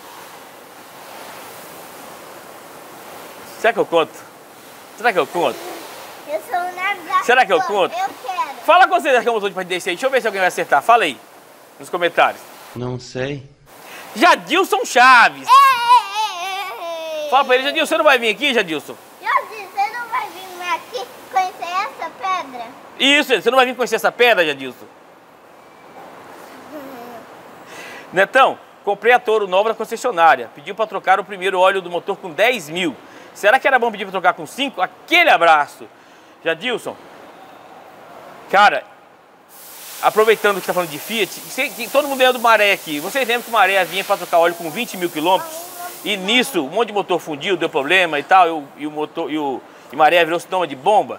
Será que eu conto? Será que eu conto? Eu sou um navegador. Será que eu conto? Eu quero. Fala com vocês que é o motor de partida desse aí. Deixa eu ver se alguém vai acertar. Fala aí, nos comentários. Não sei. Jadilson Chaves. Ei. Fala pra ele, Jadilson, você não vai vir aqui, Jadilson? Jadilson, você não vai vir aqui conhecer essa pedra? Isso, você não vai vir conhecer essa pedra, Jadilson? Netão, comprei a Toro nova na concessionária. Pediu para trocar o primeiro óleo do motor com 10 mil. Será que era bom pedir para trocar com 5? Aquele abraço. Jadilson, cara, aproveitando que está falando de Fiat, todo mundo é do Maré aqui. Vocês lembram que o Maré vinha para trocar óleo com 20 mil quilômetros? E nisso, um monte de motor fundiu, deu problema e tal, e o Maré virou sintoma de bomba.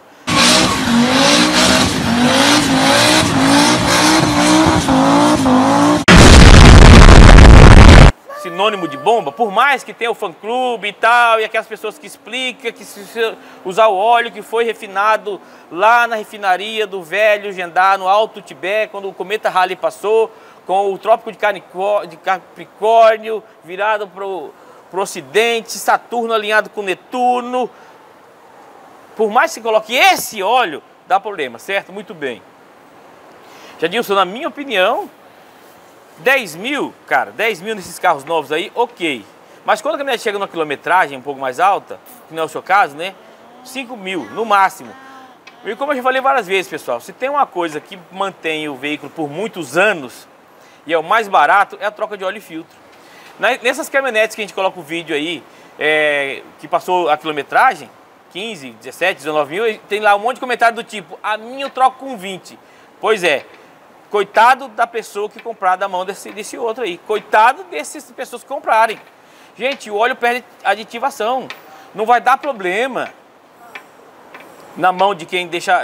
sinônimo de bomba, por mais que tenha o fã-clube e tal, e aquelas pessoas que explicam que se usar o óleo que foi refinado lá na refinaria do velho Gendar, no Alto Tibete, quando o cometa Halley passou, com o trópico de Capricórnio virado para o ocidente, Saturno alinhado com Netuno, por mais que você coloque esse óleo, dá problema, certo? Muito bem. Jadilson, na minha opinião, 10 mil, cara, 10 mil nesses carros novos aí, ok. Mas quando a caminhonete chega numa quilometragem um pouco mais alta, que não é o seu caso, né? 5 mil, no máximo. E como eu já falei várias vezes, pessoal, se tem uma coisa que mantém o veículo por muitos anos e é o mais barato, é a troca de óleo e filtro. Nessas caminhonetes que a gente coloca o vídeo aí, que passou a quilometragem, 15, 17, 19 mil, tem lá um monte de comentário do tipo, a minha eu troco com 20. Pois é. Coitado da pessoa que comprar da mão desse outro aí. Coitado dessas pessoas que comprarem. Gente, o óleo perde aditivação. Não vai dar problema na mão de quem deixa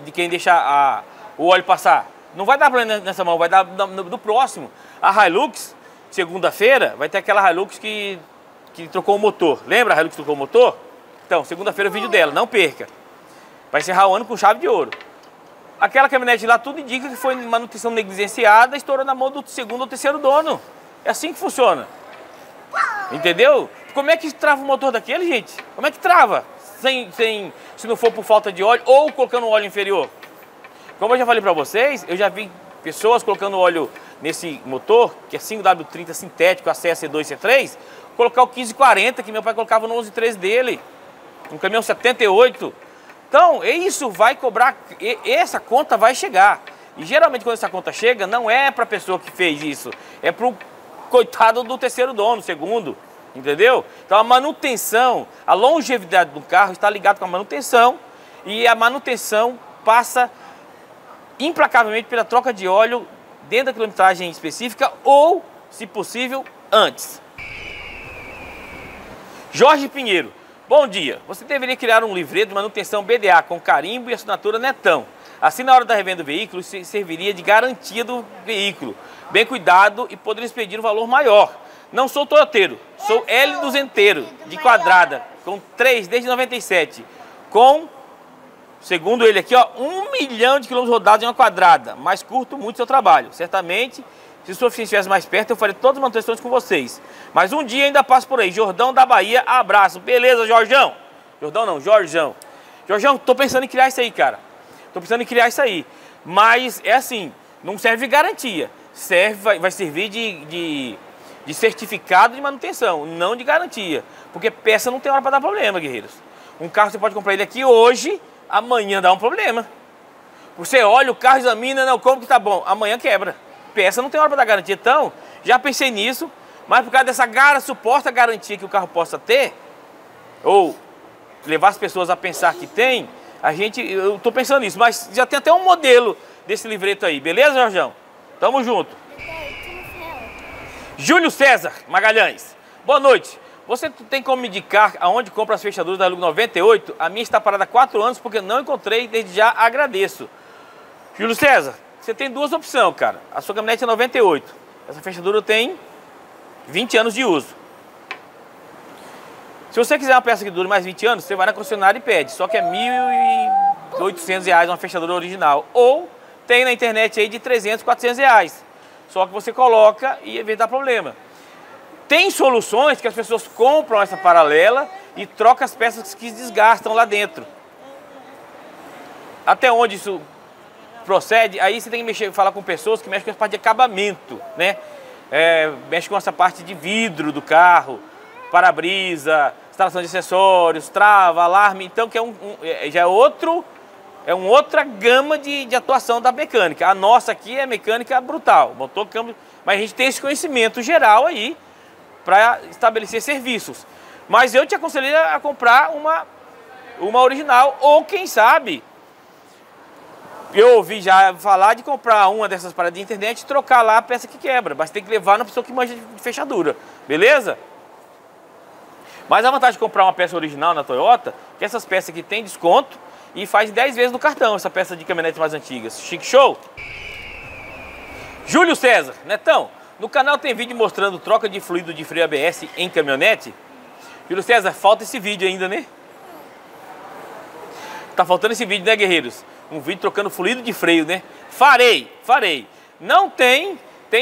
o óleo passar. Não vai dar problema nessa mão, vai dar do próximo. A Hilux, segunda-feira, vai ter aquela Hilux que trocou o motor. Lembra a Hilux que trocou o motor? Então, segunda-feira o vídeo dela, não perca. Vai encerrar o ano com chave de ouro. Aquela caminhonete lá, tudo indica que foi manutenção negligenciada, estourou na mão do segundo ou terceiro dono. É assim que funciona. Entendeu? Como é que trava o motor daquele, gente? Como é que trava? Se não for por falta de óleo ou colocando um óleo inferior. Como eu já falei pra vocês, eu já vi pessoas colocando óleo nesse motor, que é 5W30 sintético, a C2, C3, colocar o 1540, que meu pai colocava no 11.3 dele. Um caminhão 78. Então, isso vai cobrar, essa conta vai chegar. E geralmente quando essa conta chega, não é para a pessoa que fez isso, é para o coitado do terceiro dono, segundo, entendeu? Então a manutenção, a longevidade do carro está ligada com a manutenção, e a manutenção passa implacavelmente pela troca de óleo dentro da quilometragem específica ou, se possível, antes. Jorge Pinheiro. Bom dia, você deveria criar um livreto de manutenção BDA com carimbo e assinatura Netão. Assim, na hora da revenda do veículo, serviria de garantia do veículo. Bem cuidado e poderia pedir um valor maior. Não sou toyoteiro, sou L200 de quadrada, com 3 desde 97. Com, segundo ele aqui, ó, 1 milhão de quilômetros rodados em uma quadrada. Mas curto muito seu trabalho. Certamente, se sua oficina estivesse mais perto, eu faria todas as manutenções com vocês. Mas um dia ainda passo por aí. Jordão da Bahia, abraço. Beleza, Jorjão? Jordão não, Jorjão. Jorjão, tô pensando em criar isso aí, cara. Tô pensando em criar isso aí. Mas é assim, não serve de garantia. Vai servir de certificado de manutenção, não de garantia. Porque peça não tem hora para dar problema, guerreiros. Um carro você pode comprar ele aqui hoje, amanhã dá um problema. Você olha o carro, examina, não, como que tá bom? Amanhã quebra. Peça não tem hora para dar garantia. Então, já pensei nisso, mas por causa dessa suposta garantia que o carro possa ter, ou levar as pessoas a pensar que tem, eu tô pensando nisso, mas já tem até um modelo desse livreto aí, beleza, Jorjão? Tamo junto. Júlio César Magalhães, boa noite. Você tem como me indicar aonde compra as fechaduras da Hilux 98? A minha está parada há 4 anos porque não encontrei, desde já agradeço. Júlio César, você tem duas opções, cara. A sua caminhonete é 98. Essa fechadura tem 20 anos de uso. Se você quiser uma peça que dure mais 20 anos, você vai na concessionária e pede. Só que é R$ 1.800 uma fechadura original. Ou tem na internet aí de R$ 300, R$ 400. Só que você coloca e às vezes dá problema. Tem soluções que as pessoas compram essa paralela e trocam as peças que desgastam lá dentro. Até onde isso procede, aí você tem que falar com pessoas que mexem com essa parte de acabamento, né? Mexe com essa parte de vidro do carro, para-brisa, instalação de acessórios, trava, alarme, então que já é outra gama de atuação da mecânica. A nossa aqui é mecânica brutal, motor, câmbio, mas a gente tem esse conhecimento geral aí para estabelecer serviços. Mas eu te aconselho a comprar uma original, ou quem sabe, eu ouvi já falar de comprar uma dessas paradas de internet e trocar lá a peça que quebra, mas tem que levar na pessoa que manja de fechadura, beleza? Mas a vantagem de comprar uma peça original na Toyota, que essas peças aqui tem desconto e faz 10 vezes no cartão, essa peça de caminhonetes mais antigas. Chique show? Júlio César, Netão, no canal tem vídeo mostrando troca de fluido de freio ABS em caminhonete. Júlio César, falta esse vídeo ainda, né? Tá faltando esse vídeo, né, guerreiros? Um vídeo trocando fluido de freio, né? Farei. Não tem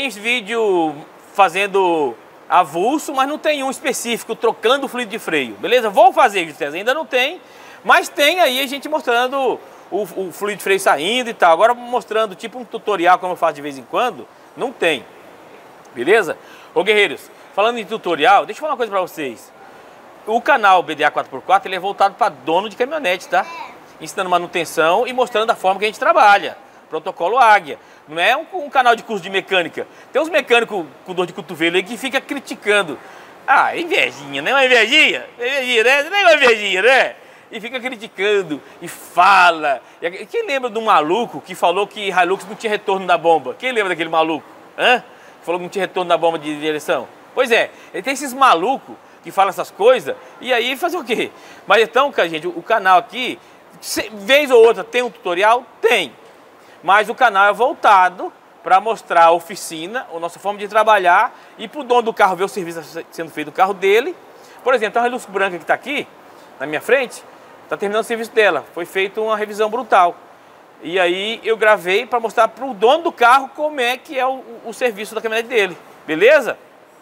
vídeo fazendo avulso, mas não tem um específico trocando o fluido de freio, beleza? Vou fazer, Júlio César, ainda não tem, mas tem aí a gente mostrando o fluido de freio saindo e tal. Agora mostrando tipo um tutorial, como eu faço de vez em quando, não tem, beleza? Ô guerreiros, falando em tutorial, deixa eu falar uma coisa pra vocês. O canal BDA 4x4 ele é voltado para dono de caminhonete, tá? Ensinando manutenção e mostrando a forma que a gente trabalha. Protocolo Águia. Não é um canal de curso de mecânica. Tem uns mecânicos com dor de cotovelo aí que fica criticando. Ah, invejinha, né? Uma invejinha? Invejinha, né? Não é uma invejinha, né? E fica criticando e fala. Quem lembra de um maluco que falou que Hilux não tinha retorno da bomba? Quem lembra daquele maluco? Hã? Que falou que não tinha retorno da bomba de direção? Pois é, ele tem esses malucos que falam essas coisas, e aí fazer o quê? Mas então, gente, o canal aqui, vez ou outra tem um tutorial? Tem. Mas o canal é voltado para mostrar a oficina, a nossa forma de trabalhar, e para o dono do carro ver o serviço sendo feito do carro dele. Por exemplo, a Hilux branca que está aqui, na minha frente, está terminando o serviço dela. Foi feita uma revisão brutal. E aí eu gravei para mostrar para o dono do carro como é que é o serviço da caminhonete dele. Beleza?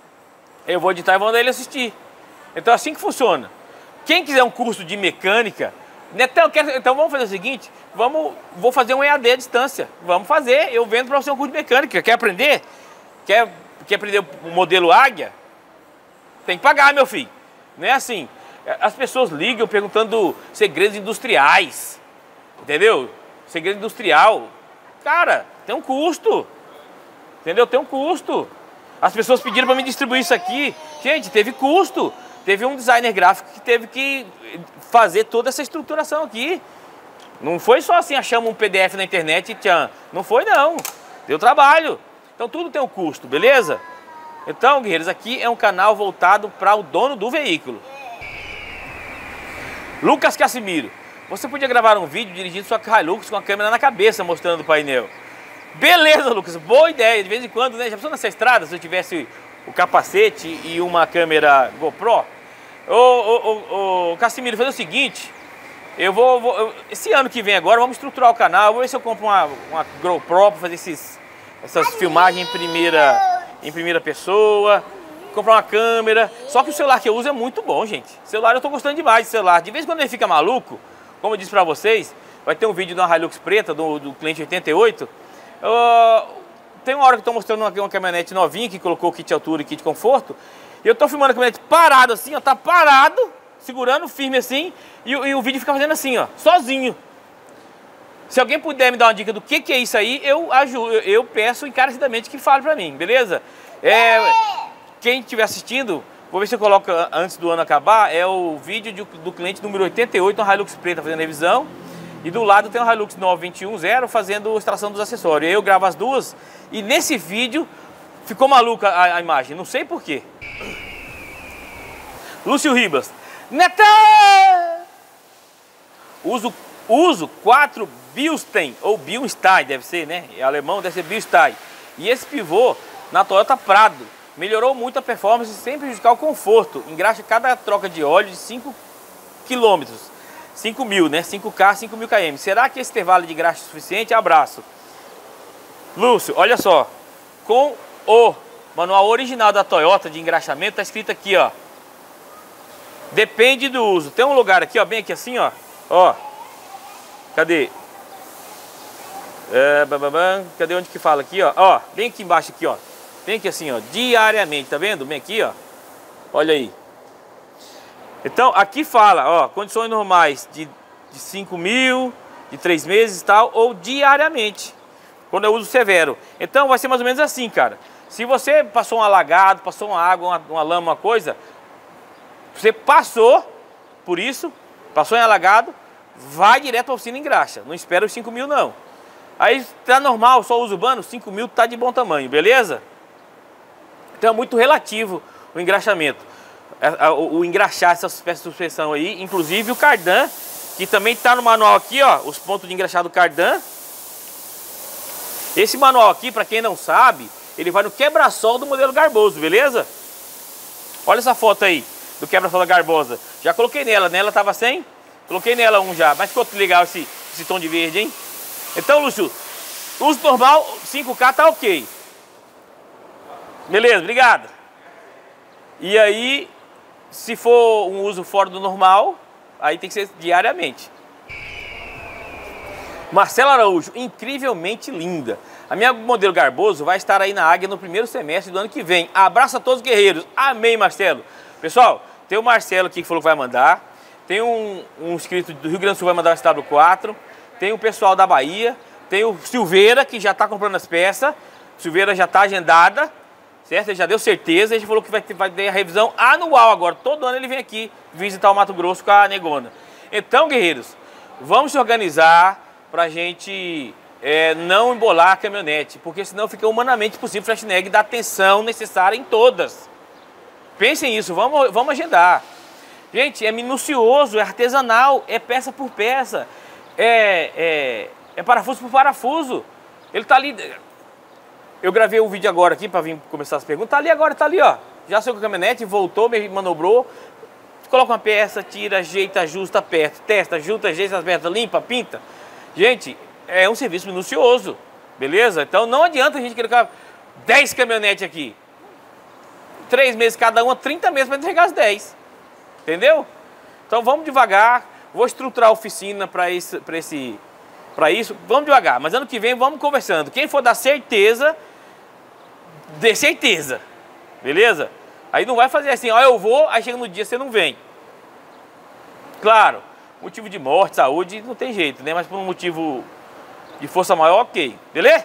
Eu vou editar e vou mandar ele assistir. Então é assim que funciona. Quem quiser um curso de mecânica, então vamos fazer o seguinte, vou fazer um EAD à distância. Vamos fazer, eu vendo para você um curso de mecânica. Quer aprender? Quer aprender o modelo Águia? Tem que pagar, meu filho. Não é assim. As pessoas ligam perguntando segredos industriais. Entendeu? Segredo industrial. Cara, tem um custo. Entendeu? Tem um custo. As pessoas pediram para me distribuir isso aqui. Gente, teve custo. Teve um designer gráfico que teve que fazer toda essa estruturação aqui. Não foi só assim, achamos um PDF na internet e tchan. Não foi não. Deu trabalho. Então tudo tem um custo, beleza? Então, guerreiros, aqui é um canal voltado para o dono do veículo. Lucas Casimiro. Você podia gravar um vídeo dirigindo sua Hilux com a câmera na cabeça mostrando o painel. Beleza, Lucas. Boa ideia. De vez em quando, né? Já pensou nessa estrada, se eu tivesse o capacete e uma câmera GoPro? Ô, Casimiro, fazer o seguinte. Esse ano que vem agora, vamos estruturar o canal. Vou ver se eu compro uma GoPro para fazer essas filmagens em primeira pessoa. Comprar uma câmera. Só que o celular que eu uso é muito bom, gente. Celular eu tô gostando demais de celular. De vez em quando ele fica maluco, como eu disse pra vocês, vai ter um vídeo de uma Hilux preta do cliente 88. Tem uma hora que eu tô mostrando uma caminhonete novinha que colocou kit altura e kit conforto. E eu tô filmando a caminhonete parado assim, ó. Tá parado, segurando firme assim. E o vídeo fica fazendo assim, ó, sozinho. Se alguém puder me dar uma dica do que é isso aí, eu peço encarecidamente que fale pra mim, beleza? Quem estiver assistindo, vou ver se eu coloco antes do ano acabar, é o vídeo do cliente número 88, uma Hilux preta fazendo revisão. E do lado tem uma Hilux 921.0 fazendo extração dos acessórios. Aí eu gravo as duas e nesse vídeo ficou maluca a imagem, não sei porquê. Lúcio Ribas. Netão! Uso 4 Bilstein, ou Bilstein deve ser, né? É alemão, deve ser Bilstein. E esse pivô na Toyota Prado melhorou muito a performance sem prejudicar o conforto. Engraxa cada troca de óleo de 5 km. 5.000, né? 5K, 5.000 km. Será que esse intervalo de graxa é suficiente? Abraço. Lúcio, olha só. Com o manual original da Toyota de engraxamento, tá escrito aqui, ó. Depende do uso. Tem um lugar aqui, ó, bem aqui assim, ó. Ó. Cadê? Cadê onde que fala aqui, ó? Ó, bem aqui embaixo aqui, ó. Bem aqui assim, ó. Diariamente, tá vendo? Bem aqui, ó. Olha aí. Então, aqui fala, ó, condições normais de 5.000, de 3 meses e tal, ou diariamente, quando eu uso severo. Então, vai ser mais ou menos assim, cara. Se você passou um alagado, passou uma água, uma lama, uma coisa, você passou por isso, passou em alagado, vai direto para a oficina e engraxa. Não espera os 5.000, não. Aí, tá normal, só uso urbano, 5.000 tá de bom tamanho, beleza? Então, é muito relativo o engraxamento. O engraxar essas peças de suspensão aí, inclusive o cardan, que também está no manual aqui, ó, os pontos de engraxar do cardan. Esse manual aqui, para quem não sabe, ele vai no quebra-sol do modelo Garboso, beleza? Olha essa foto aí, do quebra-sol da Garbosa. Já coloquei nela, nela tava sem? Coloquei nela um já, mas ficou legal esse tom de verde, hein? Então, Lúcio, uso normal, 5K tá ok. Beleza, obrigado. E aí, se for um uso fora do normal, aí tem que ser diariamente. Marcela Araújo, incrivelmente linda. A minha modelo Garboso vai estar aí na Águia no primeiro semestre do ano que vem. Abraço a todos os guerreiros. Amém, Marcelo. Pessoal, tem o Marcelo aqui que falou que vai mandar. Tem um inscrito do Rio Grande do Sul que vai mandar o SW4. Tem o pessoal da Bahia. Tem o Silveira que já está comprando as peças. Silveira já está agendada, certo? Ele já deu certeza. Ele falou que vai ter a revisão anual agora. Todo ano ele vem aqui visitar o Mato Grosso com a Negona. Então, guerreiros, vamos se organizar pra gente não embolar a caminhonete, porque senão fica humanamente impossível o Freshneg dar atenção necessária em todas. Pensem nisso, vamos agendar. Gente, é minucioso, é artesanal, é peça por peça, é parafuso por parafuso. Ele tá ali. Eu gravei um vídeo agora aqui para vir começar as perguntas. Tá ali agora, tá ali, ó. Já saiu com a caminhonete, voltou, me manobrou. Coloca uma peça, tira, ajeita, ajusta, aperta, testa, ajusta, ajeita, aperta, limpa, pinta. Gente, é um serviço minucioso, beleza? Então não adianta a gente querer colocar 10 caminhonetes aqui. 3 meses cada uma, 30 meses para entregar as 10. Entendeu? Então vamos devagar. Vou estruturar a oficina para isso. Vamos devagar. Mas ano que vem vamos conversando. Quem for dar certeza, dê certeza. Beleza? Aí não vai fazer assim, ó, eu vou, aí chega no dia você não vem. Claro, motivo de morte, saúde, não tem jeito, né? Mas por um motivo de força maior, ok. Beleza?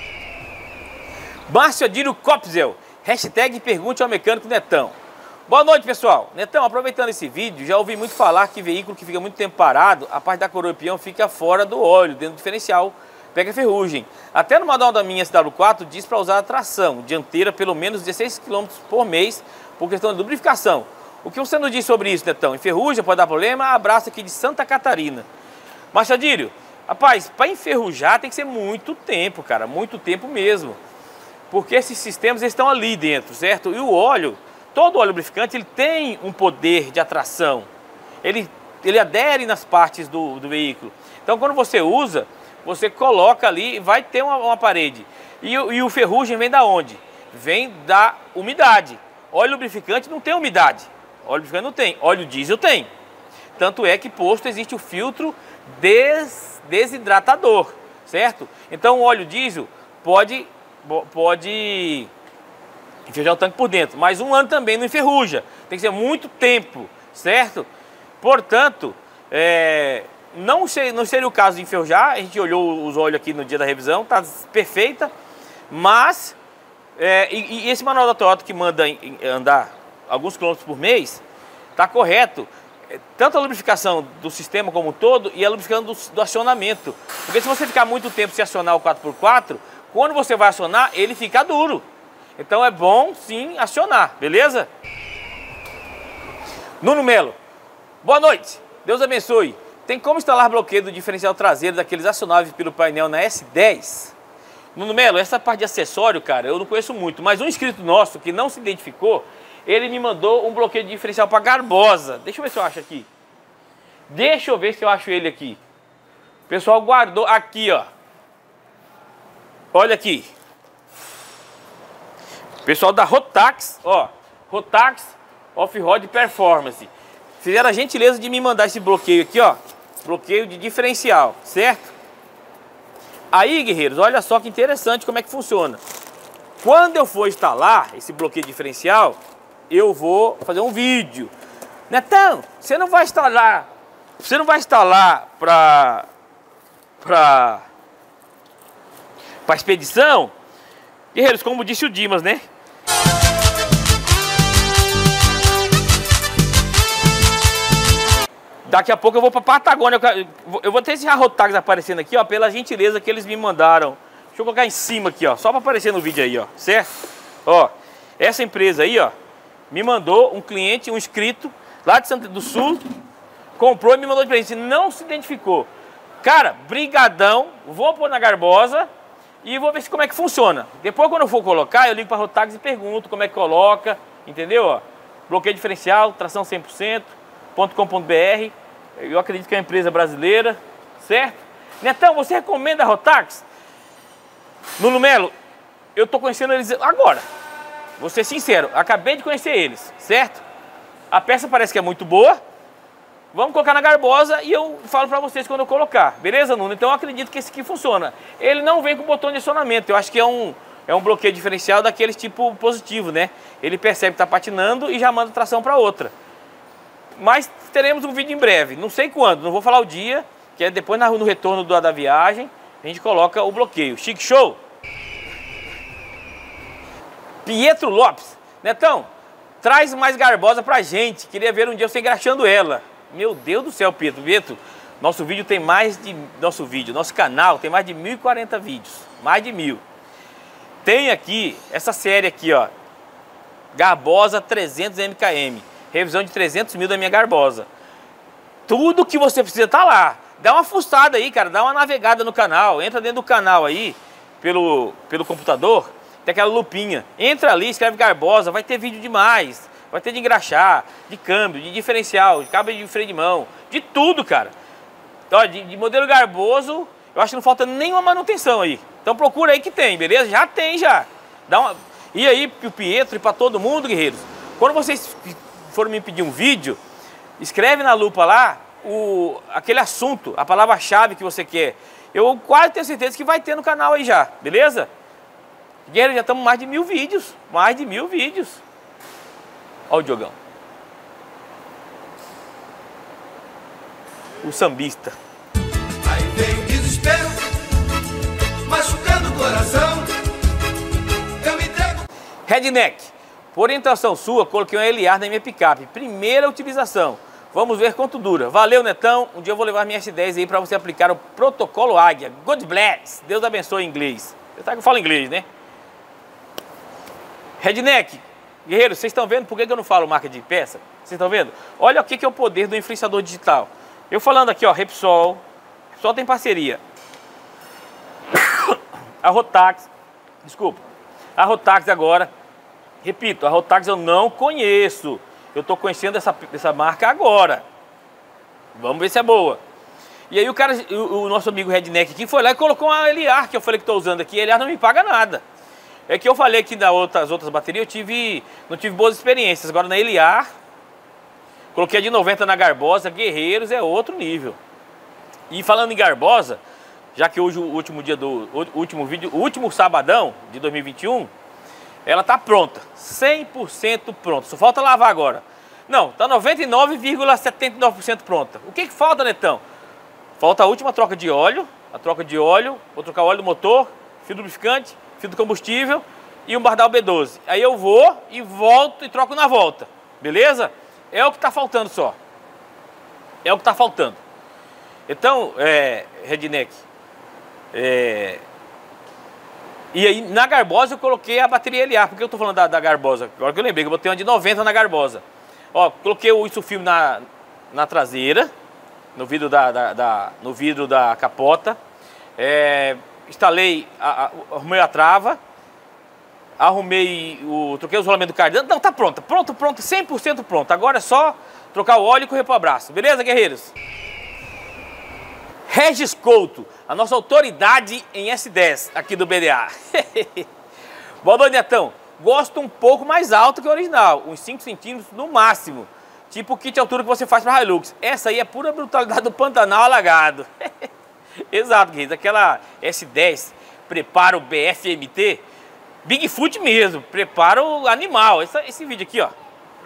Márcio Adílio Copzel, hashtag pergunte ao mecânico Netão. Boa noite, pessoal. Netão, aproveitando esse vídeo, já ouvi muito falar que veículo que fica muito tempo parado, a parte da coroa e peão fica fora do óleo, dentro do diferencial, pega ferrugem. Até no manual da minha SW4 diz para usar a tração dianteira pelo menos 16 km por mês, por questão de lubrificação. O que você nos diz sobre isso, Netão? Enferruja, pode dar problema? Abraço aqui de Santa Catarina. Machadílio, rapaz, para enferrujar tem que ser muito tempo, cara, muito tempo mesmo. Porque esses sistemas eles estão ali dentro, certo? E o óleo, todo óleo lubrificante, ele tem um poder de atração. Ele adere nas partes do veículo. Então, quando você usa, você coloca ali e vai ter uma parede. E o ferrugem vem da onde? Vem da umidade. Óleo lubrificante não tem umidade. Óleo lubrificante não tem. Óleo diesel tem. Tanto é que posto existe o filtro desidratador, certo? Então o óleo diesel pode enferrujar o tanque por dentro, mas um ano também não enferruja. Tem que ser muito tempo, certo? Portanto, não seria o caso de enferrujar. A gente olhou os óleos aqui no dia da revisão, tá perfeita, mas e esse manual da Toyota que manda andar alguns quilômetros por mês, tá correto. Tanto a lubrificação do sistema como um todo e a lubrificação do acionamento. Porque se você ficar muito tempo sem acionar o 4x4, quando você vai acionar, ele fica duro. Então é bom sim acionar, beleza? Nuno Melo, boa noite, Deus abençoe. Tem como instalar bloqueio do diferencial traseiro daqueles acionáveis pelo painel na S10? Nuno Melo, essa parte de acessório, cara, eu não conheço muito, mas um inscrito nosso que não se identificou, ele me mandou um bloqueio de diferencial para Garbosa. Deixa eu ver se eu acho aqui. Deixa eu ver se eu acho ele aqui. O pessoal guardou aqui, ó. Olha aqui. Pessoal da Rotax, ó. Rotax Off-Road Performance. Fizeram a gentileza de me mandar esse bloqueio aqui, ó. Bloqueio de diferencial, certo? Aí, guerreiros, olha só que interessante como é que funciona. Quando eu for instalar esse bloqueio diferencial, eu vou fazer um vídeo. Netão, você não vai instalar para expedição? Guerreiros, como disse o Dimas, né? Daqui a pouco eu vou para Patagônia. Eu vou ter esse Rotax aparecendo aqui, ó, pela gentileza que eles me mandaram. Deixa eu colocar em cima aqui, ó, só para aparecer no vídeo aí, ó, certo? Ó, essa empresa aí, ó, me mandou um cliente, um inscrito lá de Santa do Sul, comprou e me mandou de presente, não se identificou. Cara, brigadão, vou pôr na Garbosa e vou ver como é que funciona. Depois, quando eu for colocar, eu ligo para a Rotax e pergunto como é que coloca, entendeu? Ó, bloqueio diferencial, tração 100%.com.br. Eu acredito que é uma empresa brasileira, certo? Netão, você recomenda a Rotax? Nuno Melo, eu tô conhecendo eles agora. Vou ser sincero, acabei de conhecer eles, certo? A peça parece que é muito boa. Vamos colocar na garbosa e eu falo pra vocês quando eu colocar. Beleza, Nuno? Então eu acredito que esse aqui funciona. Ele não vem com botão de acionamento. Eu acho que é um bloqueio diferencial daqueles tipo positivo, né? Ele percebe que tá patinando e já manda tração pra outra. Mas teremos um vídeo em breve. Não sei quando, não vou falar o dia, que é depois no retorno da viagem. A gente coloca o bloqueio. Chique show! Pietro Lopes. Netão, traz mais garbosa pra gente. Queria ver um dia você engraxando ela. Meu Deus do céu, Pietro. Nosso canal tem mais de 1040 vídeos. Mais de 1000. Tem aqui, essa série aqui, ó. Garbosa 300 MKM. Revisão de 300 mil da minha garbosa. Tudo que você precisa tá lá. Dá uma fuçada aí, cara. Dá uma navegada no canal. Entra dentro do canal aí, pelo computador. Tem aquela lupinha. Entra ali, escreve garbosa. Vai ter vídeo demais. Vai ter de engraxar, de câmbio, de diferencial, de cabo de freio de mão, de tudo, cara. Ó, de modelo garboso, eu acho que não falta nenhuma manutenção aí. Então procura aí que tem, beleza? Já tem, já. E aí pro Pietro e pra todo mundo, guerreiros. Quando vocês forem me pedir um vídeo, escreve na lupa lá aquele assunto, a palavra-chave que você quer. Eu quase tenho certeza que vai ter no canal aí já, beleza? Guerreiros, já estamos mais de 1000 vídeos. Mais de 1000 vídeos. Olha o Diogão. O sambista. Aí vem o desespero, machucando o coração. Eu me entrego. Redneck. Por orientação sua, coloquei um LR na minha picape. Primeira utilização. Vamos ver quanto dura. Valeu, Netão. Um dia eu vou levar minha S10 aí para você aplicar o protocolo Águia. God bless. Deus abençoe em inglês. Você sabe que eu falo inglês, né? Redneck. Guerreiros, vocês estão vendo por que eu não falo marca de peça? Vocês estão vendo? Olha o que é o poder do influenciador digital. Eu falando aqui, ó, Repsol. Repsol tem parceria. A Rotax. Desculpa. A Rotax agora. Repito, a Rotax eu não conheço. Eu estou conhecendo essa marca agora. Vamos ver se é boa. E aí o nosso amigo Redneck aqui foi lá e colocou uma LR que eu falei que estou usando aqui. A LR não me paga nada. É que eu falei que das outras baterias não tive boas experiências. Agora na LR, coloquei a de 90 na garbosa, Guerreiros é outro nível. E falando em garbosa, já que hoje o último sabadão de 2021, ela tá pronta, 100% pronta. Só falta lavar agora. Não, tá 99,79% pronta. O que falta, Netão? Falta a última troca de óleo, vou trocar o óleo do motor, fio lubrificante, fio do combustível e um bardal B12. Aí eu vou e volto e troco na volta. Beleza? É o que tá faltando só. É o que tá faltando. Então, Redneck, e aí na garbosa eu coloquei a bateria LA. Por que eu tô falando da garbosa? Agora que eu lembrei que eu botei uma de 90 na garbosa. Ó, coloquei o filme na traseira, no vidro da capota. Instalei, arrumei a trava, troquei os rolamentos do cardan. Não, tá pronto, 100% pronto. Agora é só trocar o óleo e correr pro abraço. Beleza, guerreiros? Regis Couto, a nossa autoridade em S10 aqui do BDA. Boa noite, Netão. Gosto um pouco mais alto que o original, uns 5 centímetros no máximo. Tipo o kit de altura que você faz para Hilux. Essa aí é pura brutalidade do Pantanal alagado. Exato, querido. Aquela S10 prepara o BFMT, Bigfoot mesmo, prepara o animal. Esse vídeo aqui, ó.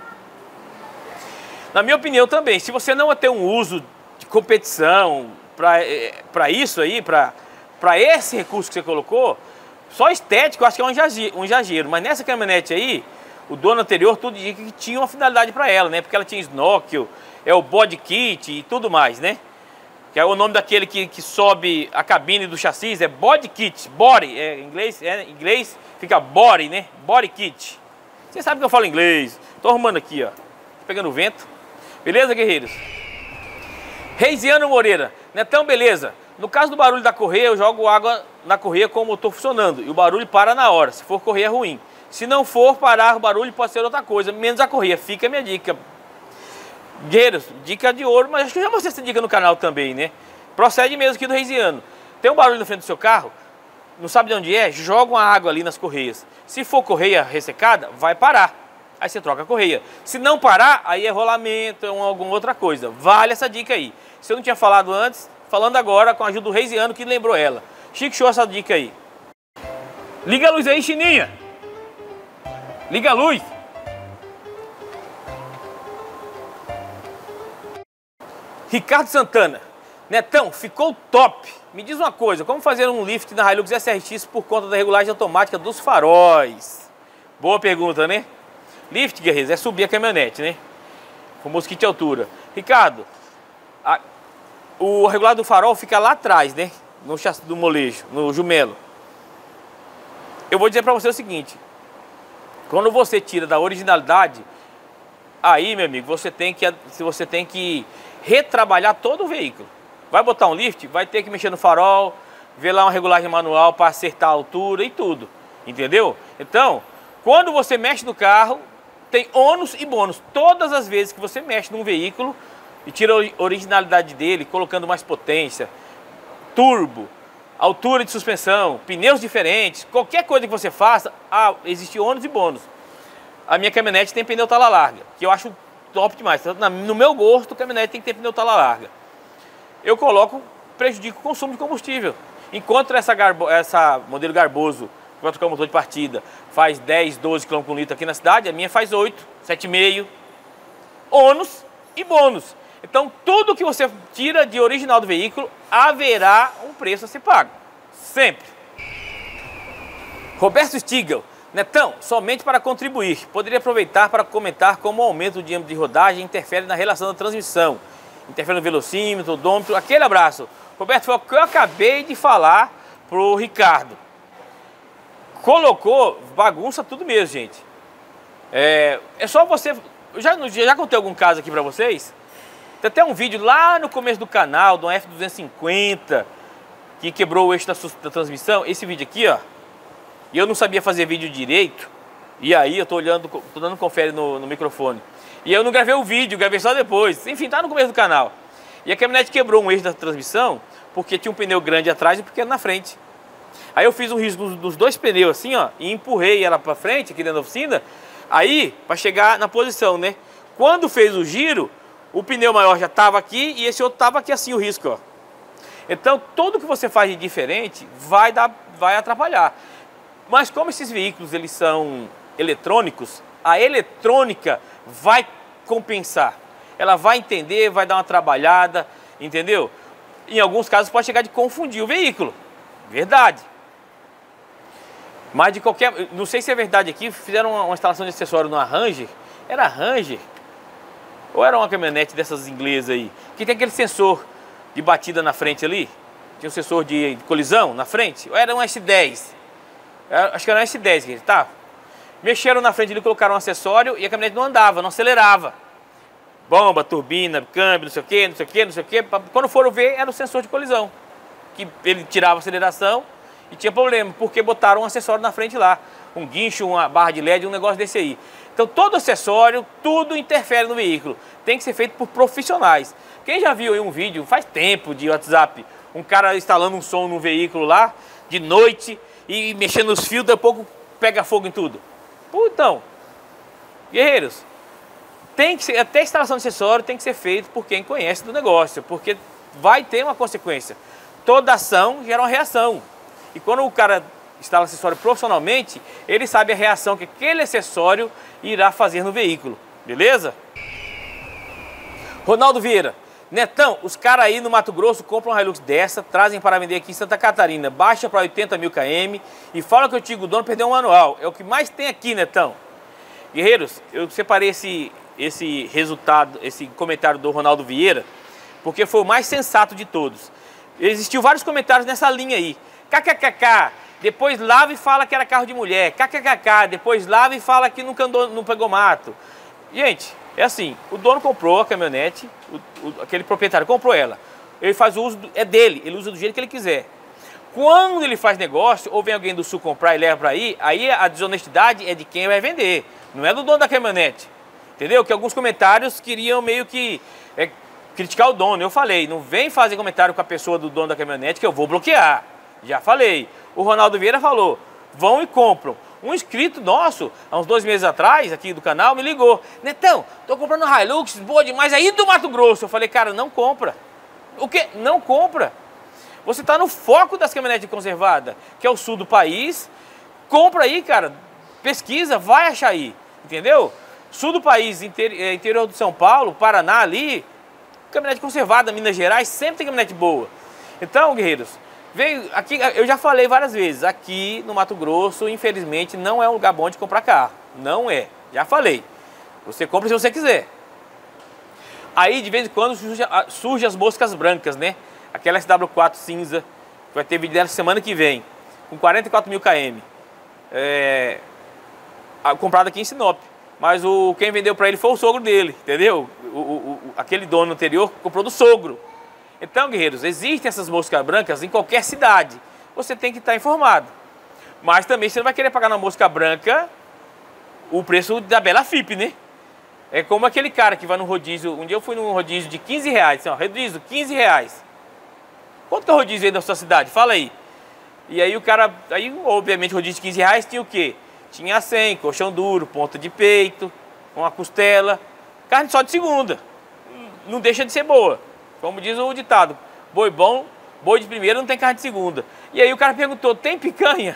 Na minha opinião também, se você não ter um uso de competição para isso aí, para esse recurso que você colocou, só estético eu acho que é um exagero. Mas nessa caminhonete aí, o dono anterior tudo indica que tinha uma finalidade para ela, né? Porque ela tinha snorkel, o body kit e tudo mais, né? Que é o nome daquele que sobe a cabine do chassi, é body kit, body, em inglês fica body, né? Body kit. Você sabe que eu falo inglês. Tô arrumando aqui, ó. Tô pegando o vento. Beleza, guerreiros? Reisiano Moreira. Netão, beleza. No caso do barulho da correia, eu jogo água na correia com o motor funcionando e o barulho para na hora, se for correia ruim. Se não for parar o barulho, pode ser outra coisa, menos a correia. Fica a minha dica. Guerreiros, dica de ouro, mas acho que eu já mostrei essa dica no canal também, né? Procede mesmo aqui do Reisiano. Tem um barulho na frente do seu carro, não sabe de onde é? Joga uma água ali nas correias. Se for correia ressecada, vai parar. Aí você troca a correia. Se não parar, aí é rolamento, é alguma outra coisa. Vale essa dica aí. Se eu não tinha falado antes, falando agora com a ajuda do Reisiano que lembrou ela. Chique, show essa dica aí. Liga a luz aí, Chininha. Liga a luz. Ricardo Santana. Netão, ficou top. Me diz uma coisa, como fazer um lift na Hilux SRX por conta da regulagem automática dos faróis? Boa pergunta, né? Lift, guerreiros, é subir a caminhonete, né? Com mosquito de altura. Ricardo, o regulador do farol fica lá atrás, né? No chassi do molejo, no jumelo. Eu vou dizer para você o seguinte. Quando você tira da originalidade, aí, meu amigo, você tem que retrabalhar todo o veículo. Vai botar um lift, vai ter que mexer no farol, ver lá uma regulagem manual para acertar a altura e tudo. Entendeu? Então, quando você mexe no carro, tem ônus e bônus. Todas as vezes que você mexe num veículo e tira a originalidade dele, colocando mais potência, turbo, altura de suspensão, pneus diferentes, qualquer coisa que você faça, existe ônus e bônus. A minha caminhonete tem pneu tala larga, que eu acho top demais. No meu gosto, a caminhonete tem que ter pneu tala larga. Eu prejudico o consumo de combustível. Enquanto essa modelo Garboso, que vai trocar o motor de partida, faz 10, 12 km por litro aqui na cidade, a minha faz 8, 7,5. Ônus e bônus. Então, tudo que você tira de original do veículo, haverá um preço a ser pago. Sempre. Roberto Stigel. Netão, somente para contribuir. Poderia aproveitar para comentar como o aumento do diâmetro de rodagem interfere na relação da transmissão. Interfere no velocímetro, odômetro. Aquele abraço. Roberto, foi o que eu acabei de falar pro Ricardo. Colocou, bagunça tudo mesmo, gente. É só você... Eu já contei algum caso aqui para vocês. Tem até um vídeo lá no começo do canal, do F250, que quebrou o eixo da transmissão. Esse vídeo aqui, ó. E eu não sabia fazer vídeo direito. E aí eu tô dando confere no microfone. E eu não gravei o vídeo, gravei só depois. Enfim, tá no começo do canal. E a caminhonete quebrou um eixo da transmissão, porque tinha um pneu grande atrás e um pequeno na frente. Aí eu fiz um risco dos dois pneus assim, ó, e empurrei ela pra frente, aqui dentro da oficina. Aí, pra chegar na posição, né? Quando fez o giro, o pneu maior já tava aqui e esse outro tava aqui assim, o risco, ó. Então, tudo que você faz de diferente vai atrapalhar. Mas como esses veículos eles são eletrônicos, a eletrônica vai compensar. Ela vai entender, vai dar uma trabalhada, entendeu? Em alguns casos pode chegar de confundir o veículo. Verdade. Mas de qualquer... Não sei se é verdade aqui, fizeram uma instalação de acessório numa Ranger. Era Ranger? Ou era uma caminhonete dessas inglesas aí? Que tem aquele sensor de batida na frente ali. Tinha um sensor de colisão na frente. Ou era um S10? Acho que era um S10 que ele tá. Mexeram na frente ali, colocaram um acessório e a caminhonete não andava, não acelerava. Bomba, turbina, câmbio, não sei o que, não sei o que, não sei o que. Quando foram ver, era o sensor de colisão. Que ele tirava a aceleração e tinha problema, porque botaram um acessório na frente lá. Um guincho, uma barra de LED, um negócio desse aí. Então todo acessório, tudo interfere no veículo. Tem que ser feito por profissionais. Quem já viu aí um vídeo, faz tempo, de WhatsApp, um cara instalando um som no veículo lá, de noite, e mexendo nos fios, daqui a pouco pega fogo em tudo. Então, guerreiros, tem que ser, até a instalação de acessório tem que ser feito por quem conhece do negócio, porque vai ter uma consequência. Toda ação gera uma reação. E quando o cara instala acessório profissionalmente, ele sabe a reação que aquele acessório irá fazer no veículo. Beleza? Ronaldo Vieira. Netão, os caras aí no Mato Grosso compram uma Hilux dessa, trazem para vender aqui em Santa Catarina, baixa para 80 mil km e fala que o antigo dono perdeu um manual. É o que mais tem aqui, Netão. Guerreiros, eu separei esse resultado, esse comentário do Ronaldo Vieira, porque foi o mais sensato de todos. Existiu vários comentários nessa linha aí. KKKK, depois lava e fala que era carro de mulher. KKKK, depois lava e fala que nunca andou, não pegou mato. Gente, é assim, o dono comprou a caminhonete, aquele proprietário comprou ela. ele faz o uso, é dele, ele usa do jeito que ele quiser. Quando ele faz negócio, ou vem alguém do sul comprar e leva para aí a desonestidade é de quem vai vender, não é do dono da caminhonete. Entendeu? Que alguns comentários queriam meio que criticar o dono. Eu falei, não vem fazer comentário com a pessoa do dono da caminhonete que eu vou bloquear. Já falei. O Ronaldo Vieira falou, vão e compram. Um inscrito nosso, há uns 2 meses atrás, aqui do canal, me ligou. Netão, tô comprando Hilux, boa demais, aí do Mato Grosso. Eu falei, cara, não compra. O quê? Não compra. Você está no foco das caminhonetes conservadas, que é o sul do país. Compra aí, cara. Pesquisa, vai achar aí. Entendeu? Sul do país, interior de São Paulo, Paraná ali, caminhonete conservada, Minas Gerais, sempre tem caminhonete boa. Então, guerreiros, veio aqui, eu já falei várias vezes, aqui no Mato Grosso, infelizmente, não é um lugar bom de comprar carro. Não é. Já falei. Você compra se você quiser. Aí, de vez em quando, surge as moscas brancas, né? Aquela SW4 cinza, que vai ter vídeo dela semana que vem, com 44 mil km. Comprado aqui em Sinop. Mas quem vendeu para ele foi o sogro dele, entendeu? Aquele dono anterior comprou do sogro. Então, guerreiros, existem essas moscas brancas em qualquer cidade. Você tem que estar informado. Mas também você não vai querer pagar na mosca branca o preço da Bela FIP, né? É como aquele cara que vai no rodízio. Um dia eu fui num rodízio de 15 reais. Assim, ó, rodízio, 15 reais. Quanto que é o rodízio aí da sua cidade? Fala aí. E aí o cara, aí obviamente o rodízio de 15 reais tinha o quê? Tinha 100, colchão duro, ponta de peito, uma costela, carne só de segunda. Não deixa de ser boa. Como diz o ditado, boi bom, boi de primeira não tem carne de segunda. E aí o cara perguntou, tem picanha?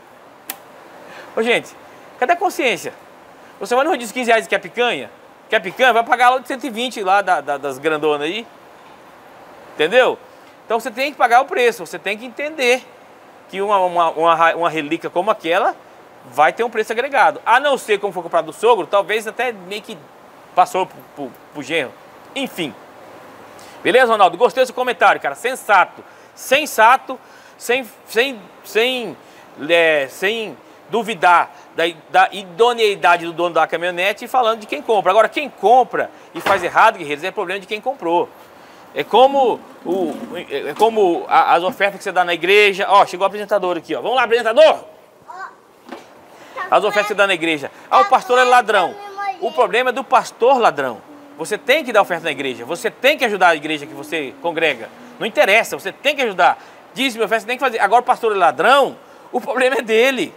Ô gente, cadê a consciência? Você vai no rodízio de 15 reais e quer picanha? Quer picanha? Vai pagar lá de 120 lá das grandonas aí. Entendeu? Então você tem que pagar o preço, você tem que entender que uma relíquia como aquela vai ter um preço agregado. A não ser como for comprado do sogro, talvez até meio que passou pro genro. Enfim. Beleza, Ronaldo? Gostei do seu comentário, cara. Sensato. Sensato, sem duvidar da idoneidade do dono da caminhonete e falando de quem compra. Agora, quem compra e faz errado, guerreiros, é problema de quem comprou. É como as ofertas que você dá na igreja. Ó, chegou o apresentador aqui, ó. Vamos lá, apresentador! As ofertas que você dá na igreja. Ah, o pastor é ladrão. O problema é do pastor ladrão. Você tem que dar oferta na igreja. Você tem que ajudar a igreja que você congrega. Não interessa, você tem que ajudar. Dízimo, oferta, você tem que fazer. Agora o pastor é ladrão, o problema é dele.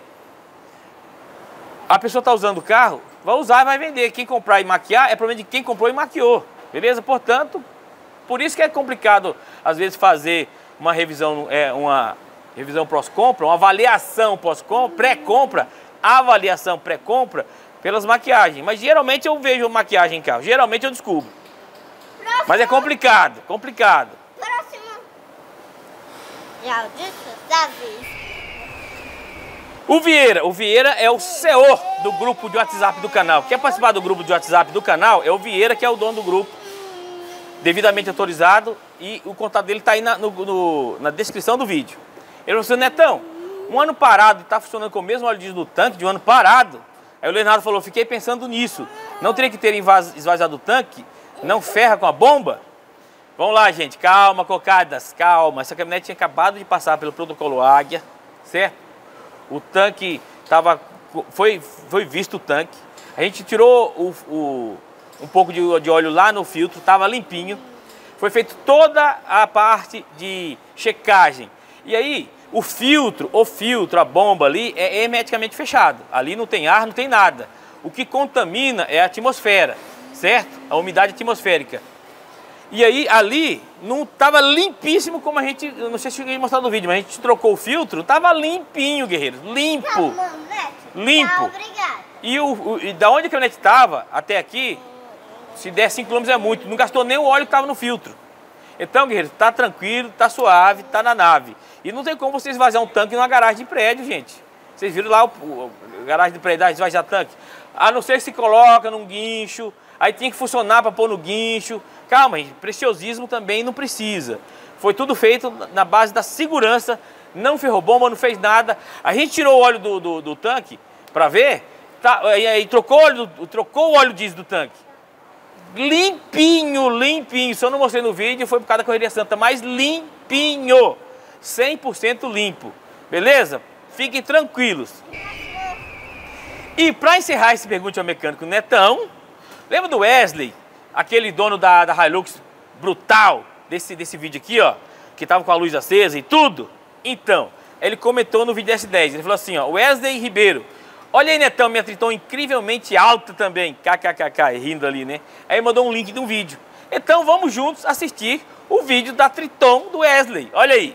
A pessoa está usando o carro, vai usar e vai vender. Quem comprar e maquiar é problema de quem comprou e maquiou. Beleza? Portanto, por isso que é complicado, às vezes, fazer uma revisão pós-compra, uma avaliação pós-compra, pré-compra, avaliação pré-compra pelas maquiagens. Mas geralmente eu vejo maquiagem em carro, geralmente eu descubro. Próximo. Mas é complicado, complicado. Próximo. Já disse, Davi. O Vieira é o CEO do grupo de WhatsApp do canal. Quer participar do grupo de WhatsApp do canal? É o Vieira que é o dono do grupo, devidamente autorizado, e o contato dele está aí na descrição do vídeo. Ele falou assim, Netão, um ano parado, está funcionando com o mesmo óleo diesel do tanque de um ano parado. Aí o Leonardo falou, fiquei pensando nisso. Não teria que ter esvaziado o tanque? Não ferra com a bomba? Vamos lá, gente, calma, cocadas, calma. Essa caminhonete tinha acabado de passar pelo protocolo Águia, certo? O tanque foi visto o tanque. A gente tirou um pouco de óleo lá no filtro, estava limpinho. Foi feita toda a parte de checagem. E aí, o filtro, a bomba ali, é hermeticamente fechado. Ali não tem ar, não tem nada. O que contamina é a atmosfera, certo? A umidade atmosférica. E aí, ali, não estava limpíssimo como a gente... Eu não sei se eu cheguei a mostrar no vídeo, mas a gente trocou o filtro, estava limpinho, guerreiros. Limpo. Limpo. E da onde a caminhonete estava até aqui, se der 5 km é muito. Não gastou nem o óleo que estava no filtro. Então, guerreiros, tá tranquilo, tá suave, tá na nave. E não tem como você esvaziar um tanque numa garagem de prédio, gente. Vocês viram lá a garagem de prédio, esvaziar tanque? A não ser que se coloca num guincho, aí tinha que funcionar para pôr no guincho. Calma, gente, preciosismo também não precisa. Foi tudo feito na base da segurança, não ferrou bomba, não fez nada. A gente tirou o óleo do tanque para ver, tá, aí trocou o óleo diesel do tanque. limpinho, limpinho. Se eu não mostrei no vídeo, foi por causa da Correria Santa, mas limpinho. 100% limpo. Beleza? Fiquem tranquilos. E para encerrar esse Pergunte ao Mecânico Netão, lembra do Wesley? Aquele dono da Hilux brutal desse vídeo aqui, ó. Que tava com a luz acesa e tudo. Então, ele comentou no vídeo S10. Ele falou assim, ó. Wesley Ribeiro. Olha aí, Netão, minha Triton incrivelmente alta também. KKKK, rindo ali, né? Aí mandou um link de um vídeo. Então vamos juntos assistir o vídeo da Triton do Wesley. Olha aí.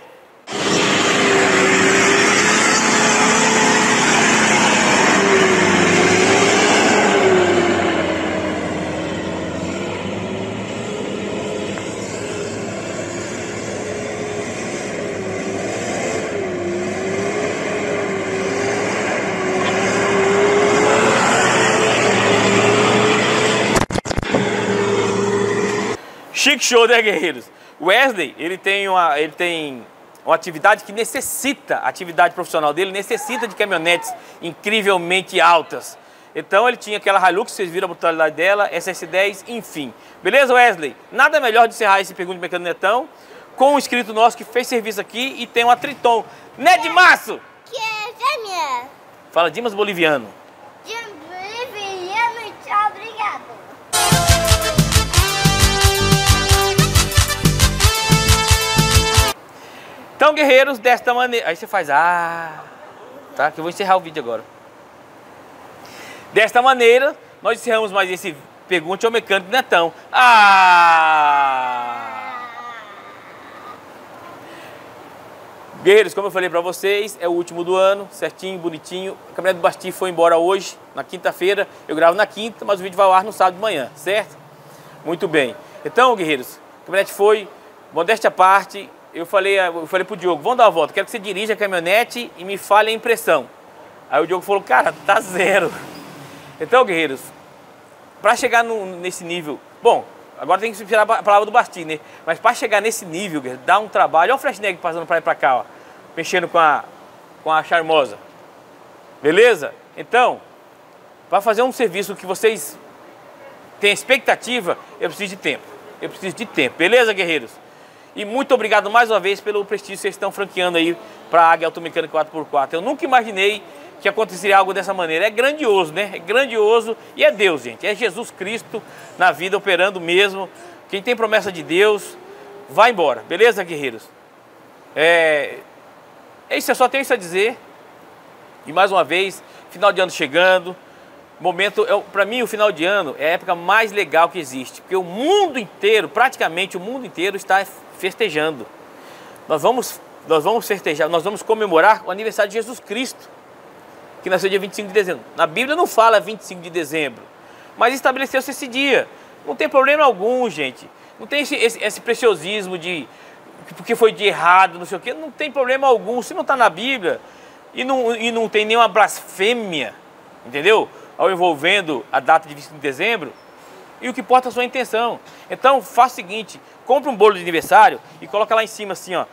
Chique show, né, guerreiros? Wesley, ele tem uma atividade que necessita, a atividade profissional dele necessita de caminhonetes incrivelmente altas. Então ele tinha aquela Hilux, vocês viram a brutalidade dela, SS10, enfim. Beleza, Wesley? Nada melhor de encerrar esse Pergunte Mecânico Netão com um inscrito nosso que fez serviço aqui e tem uma Triton. Né, Dimaço? Que é gêmea. Fala Dimas Boliviano. Dimas Boliviano, tchau, obrigado. Então, guerreiros, desta maneira... Aí você faz... tá? Que eu vou encerrar o vídeo agora. Desta maneira, nós encerramos mais esse Pergunte ao Mecânico Netão. Guerreiros, como eu falei pra vocês, é o último do ano, certinho, bonitinho. A caminhonete do Basti foi embora hoje, na quinta-feira. Eu gravo na quinta, mas o vídeo vai ao ar no sábado de manhã, certo? Muito bem. Então, guerreiros, a caminhonete foi, modéstia à parte... Eu falei pro Diogo, vamos dar uma volta, quero que você dirija a caminhonete e me fale a impressão. Aí o Diogo falou, cara, tá zero. Então, guerreiros, para chegar nesse nível... Bom, agora tem que esperar a palavra do Basti, né? Mas para chegar nesse nível, guerreiros, dá um trabalho. Olha o Flash Neg passando para lá e para cá, ó, mexendo com a Charmosa. Beleza? Então, para fazer um serviço que vocês têm expectativa, eu preciso de tempo. Eu preciso de tempo. Beleza, guerreiros? E muito obrigado mais uma vez pelo prestígio que vocês estão franqueando aí para a Águia Automecânica 4x4. Eu nunca imaginei que aconteceria algo dessa maneira. É grandioso, né? É grandioso e é Deus, gente. É Jesus Cristo na vida operando mesmo. Quem tem promessa de Deus, vai embora. Beleza, guerreiros? É isso, eu só tenho isso a dizer. E mais uma vez, final de ano chegando. Para mim, o final de ano é a época mais legal que existe. Porque o mundo inteiro, praticamente o mundo inteiro está festejando. Nós vamos festejar, nós vamos comemorar o aniversário de Jesus Cristo, que nasceu dia 25 de dezembro. Na Bíblia não fala 25 de dezembro, mas estabeleceu-se esse dia. Não tem problema algum, gente. Não tem esse preciosismo de porque foi de errado, não sei o quê. Não tem problema algum. Se não está na Bíblia e não tem nenhuma blasfêmia, entendeu? Ao envolvendo a data de 25 de dezembro, e o que importa é a sua intenção. Então, faça o seguinte, compre um bolo de aniversário e coloca lá em cima assim, ó,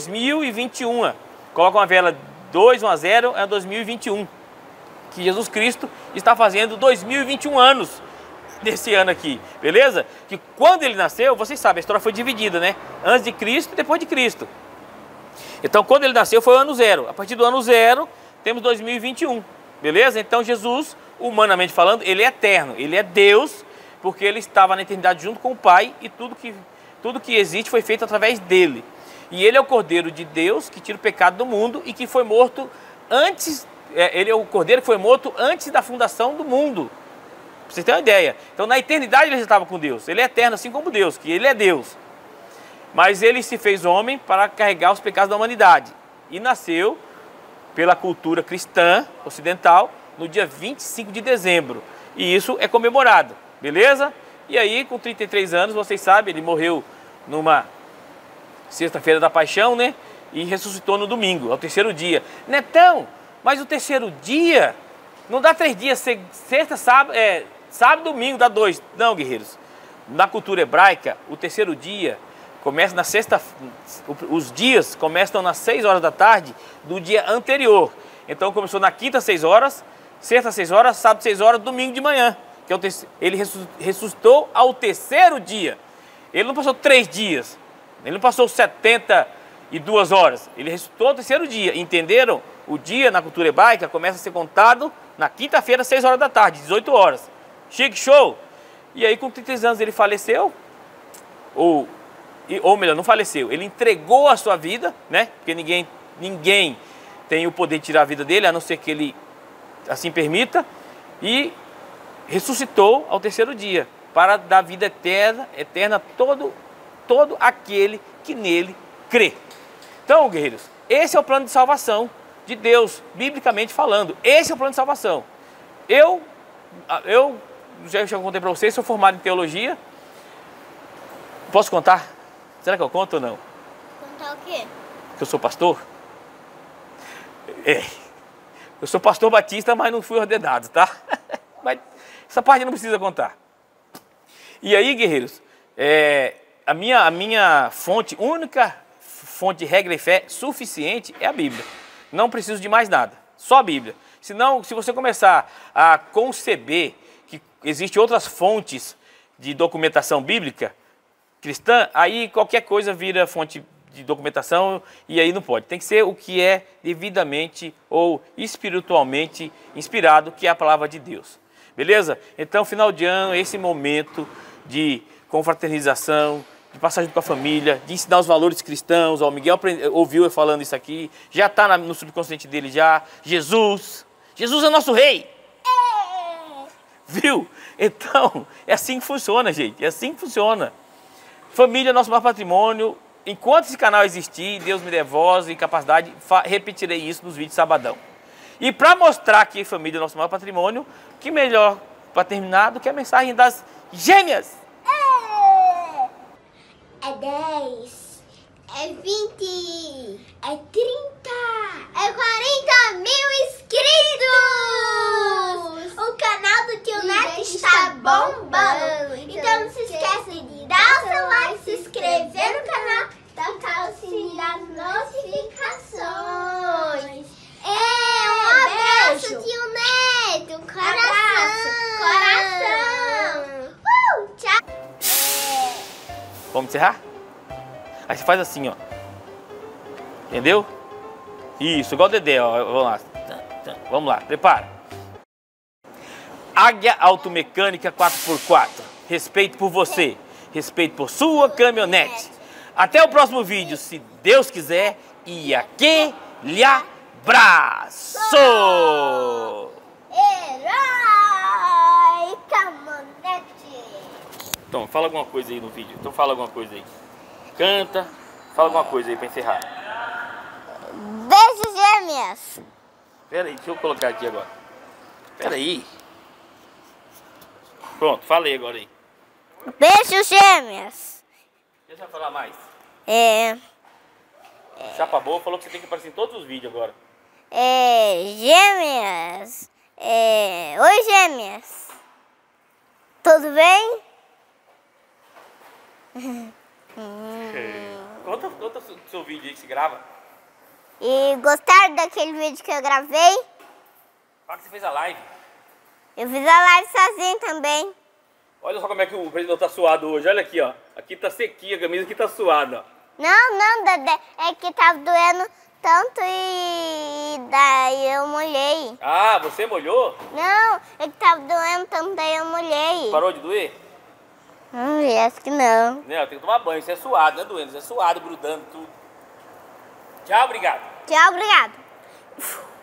2021. Coloca uma vela 210 é 2021. Que Jesus Cristo está fazendo 2021 anos desse ano aqui, beleza? Que quando ele nasceu, vocês sabem, a história foi dividida, né? Antes de Cristo e depois de Cristo. Então, quando ele nasceu foi o ano zero. A partir do ano zero, temos 2021, beleza? Então, Jesus, humanamente falando, ele é eterno, ele é Deus, porque ele estava na eternidade junto com o Pai e tudo que existe foi feito através dele. E ele é o Cordeiro de Deus que tira o pecado do mundo e que foi morto antes, ele é o Cordeiro que foi morto antes da fundação do mundo. Pra vocês terem uma ideia. Então na eternidade ele já estava com Deus. Ele é eterno assim como Deus, que ele é Deus. Mas ele se fez homem para carregar os pecados da humanidade. E nasceu pela cultura cristã ocidental no dia 25 de dezembro. E isso é comemorado. Beleza? E aí, com 33 anos, vocês sabem, ele morreu numa sexta-feira da paixão, né? E ressuscitou no domingo, ao terceiro dia. Netão, mas o terceiro dia não dá 3 dias, sexta, sábado, sábado, domingo, dá 2. Não, guerreiros. Na cultura hebraica, o terceiro dia começa na sexta, os dias começam nas 6 horas da tarde do dia anterior. Então começou na quinta, 6 horas, sexta, 6 horas, sábado, 6 horas, domingo de manhã. que é o ele ressuscitou ao terceiro dia. Ele não passou 3 dias, ele não passou 72 horas, ele ressuscitou ao terceiro dia. Entenderam? O dia na cultura hebraica começa a ser contado na quinta-feira, 6 horas da tarde, 18 horas. Chique, show! E aí com 33 anos ele faleceu, ou melhor, não faleceu, ele entregou a sua vida, né? Porque ninguém tem o poder de tirar a vida dele, a não ser que ele assim permita, e ressuscitou ao terceiro dia, para dar vida eterna a todo aquele que nele crê. Então, guerreiros, esse é o plano de salvação de Deus, biblicamente falando. Esse é o plano de salvação. Eu já contei para vocês, sou formado em teologia. Posso contar? Será que eu conto ou não? Contar o quê? Que eu sou pastor? Eu sou pastor batista, mas não fui ordenado, tá? Mas essa parte não precisa contar. E aí, guerreiros, a minha fonte, única fonte de regra e fé suficiente é a Bíblia. Não preciso de mais nada, só a Bíblia. Senão, se você começar a conceber que existem outras fontes de documentação bíblica cristã, aí qualquer coisa vira fonte de documentação e aí não pode. Tem que ser o que é devidamente ou espiritualmente inspirado, que é a palavra de Deus. Beleza? Então, final de ano, esse momento de confraternização, de passar junto com a família, de ensinar os valores cristãos. Ó, o Miguel ouviu eu falando isso aqui, já está no subconsciente dele já. Jesus é nosso rei. Viu? Então, é assim que funciona, gente. É assim que funciona. Família é nosso maior patrimônio. Enquanto esse canal existir, Deus me der voz e capacidade, repetirei isso nos vídeos de sabadão. E para mostrar que família é nosso maior patrimônio, que melhor para terminar do que a mensagem das gêmeas. É 10, é 20, é 30, é 40 mil inscritos! O canal do Tio Neto está bombando! Então não se esqueça de dar o seu like, se inscrever no canal, tocar o sininho das notificações. Um abraço, Tio Neto! Coração! Tchau! Vamos encerrar? Aí você faz assim, ó. Entendeu? Isso, igual o Dedé, ó. Vamos lá. Vamos lá, prepara. Águia Automecânica 4x4. Respeito por você. Respeito por sua caminhonete. Até o próximo vídeo, se Deus quiser. E aquele abraço! Herói caminhonete! Então, fala alguma coisa aí no vídeo. Então fala alguma coisa aí. Canta. Fala alguma coisa aí pra encerrar. Beijo, gêmeas! Pera aí, deixa eu colocar aqui agora. Pera aí. Pronto, falei agora aí. Beijo, gêmeas! Deixa eu falar mais. Chapa Boa falou que você tem que aparecer em todos os vídeos agora. Gêmeas! Oi, gêmeas! Tudo bem? Conta o seu vídeo aí que se grava. E gostaram daquele vídeo que eu gravei? Fala que você fez a live. Eu fiz a live sozinho também. Olha só como é que o presidente tá suado hoje. Olha aqui, ó. Aqui tá sequinha, a camisa aqui tá suada, ó. Não, Dedé. É que tava doendo tanto e daí eu molhei. Ah, você molhou? Não, é que tava doendo tanto, daí eu molhei. Parou de doer? Acho que não. Não, tem que tomar banho. Isso é suado, não é doendo. Isso é suado, grudando tudo. Tchau, obrigado. Tchau, obrigado.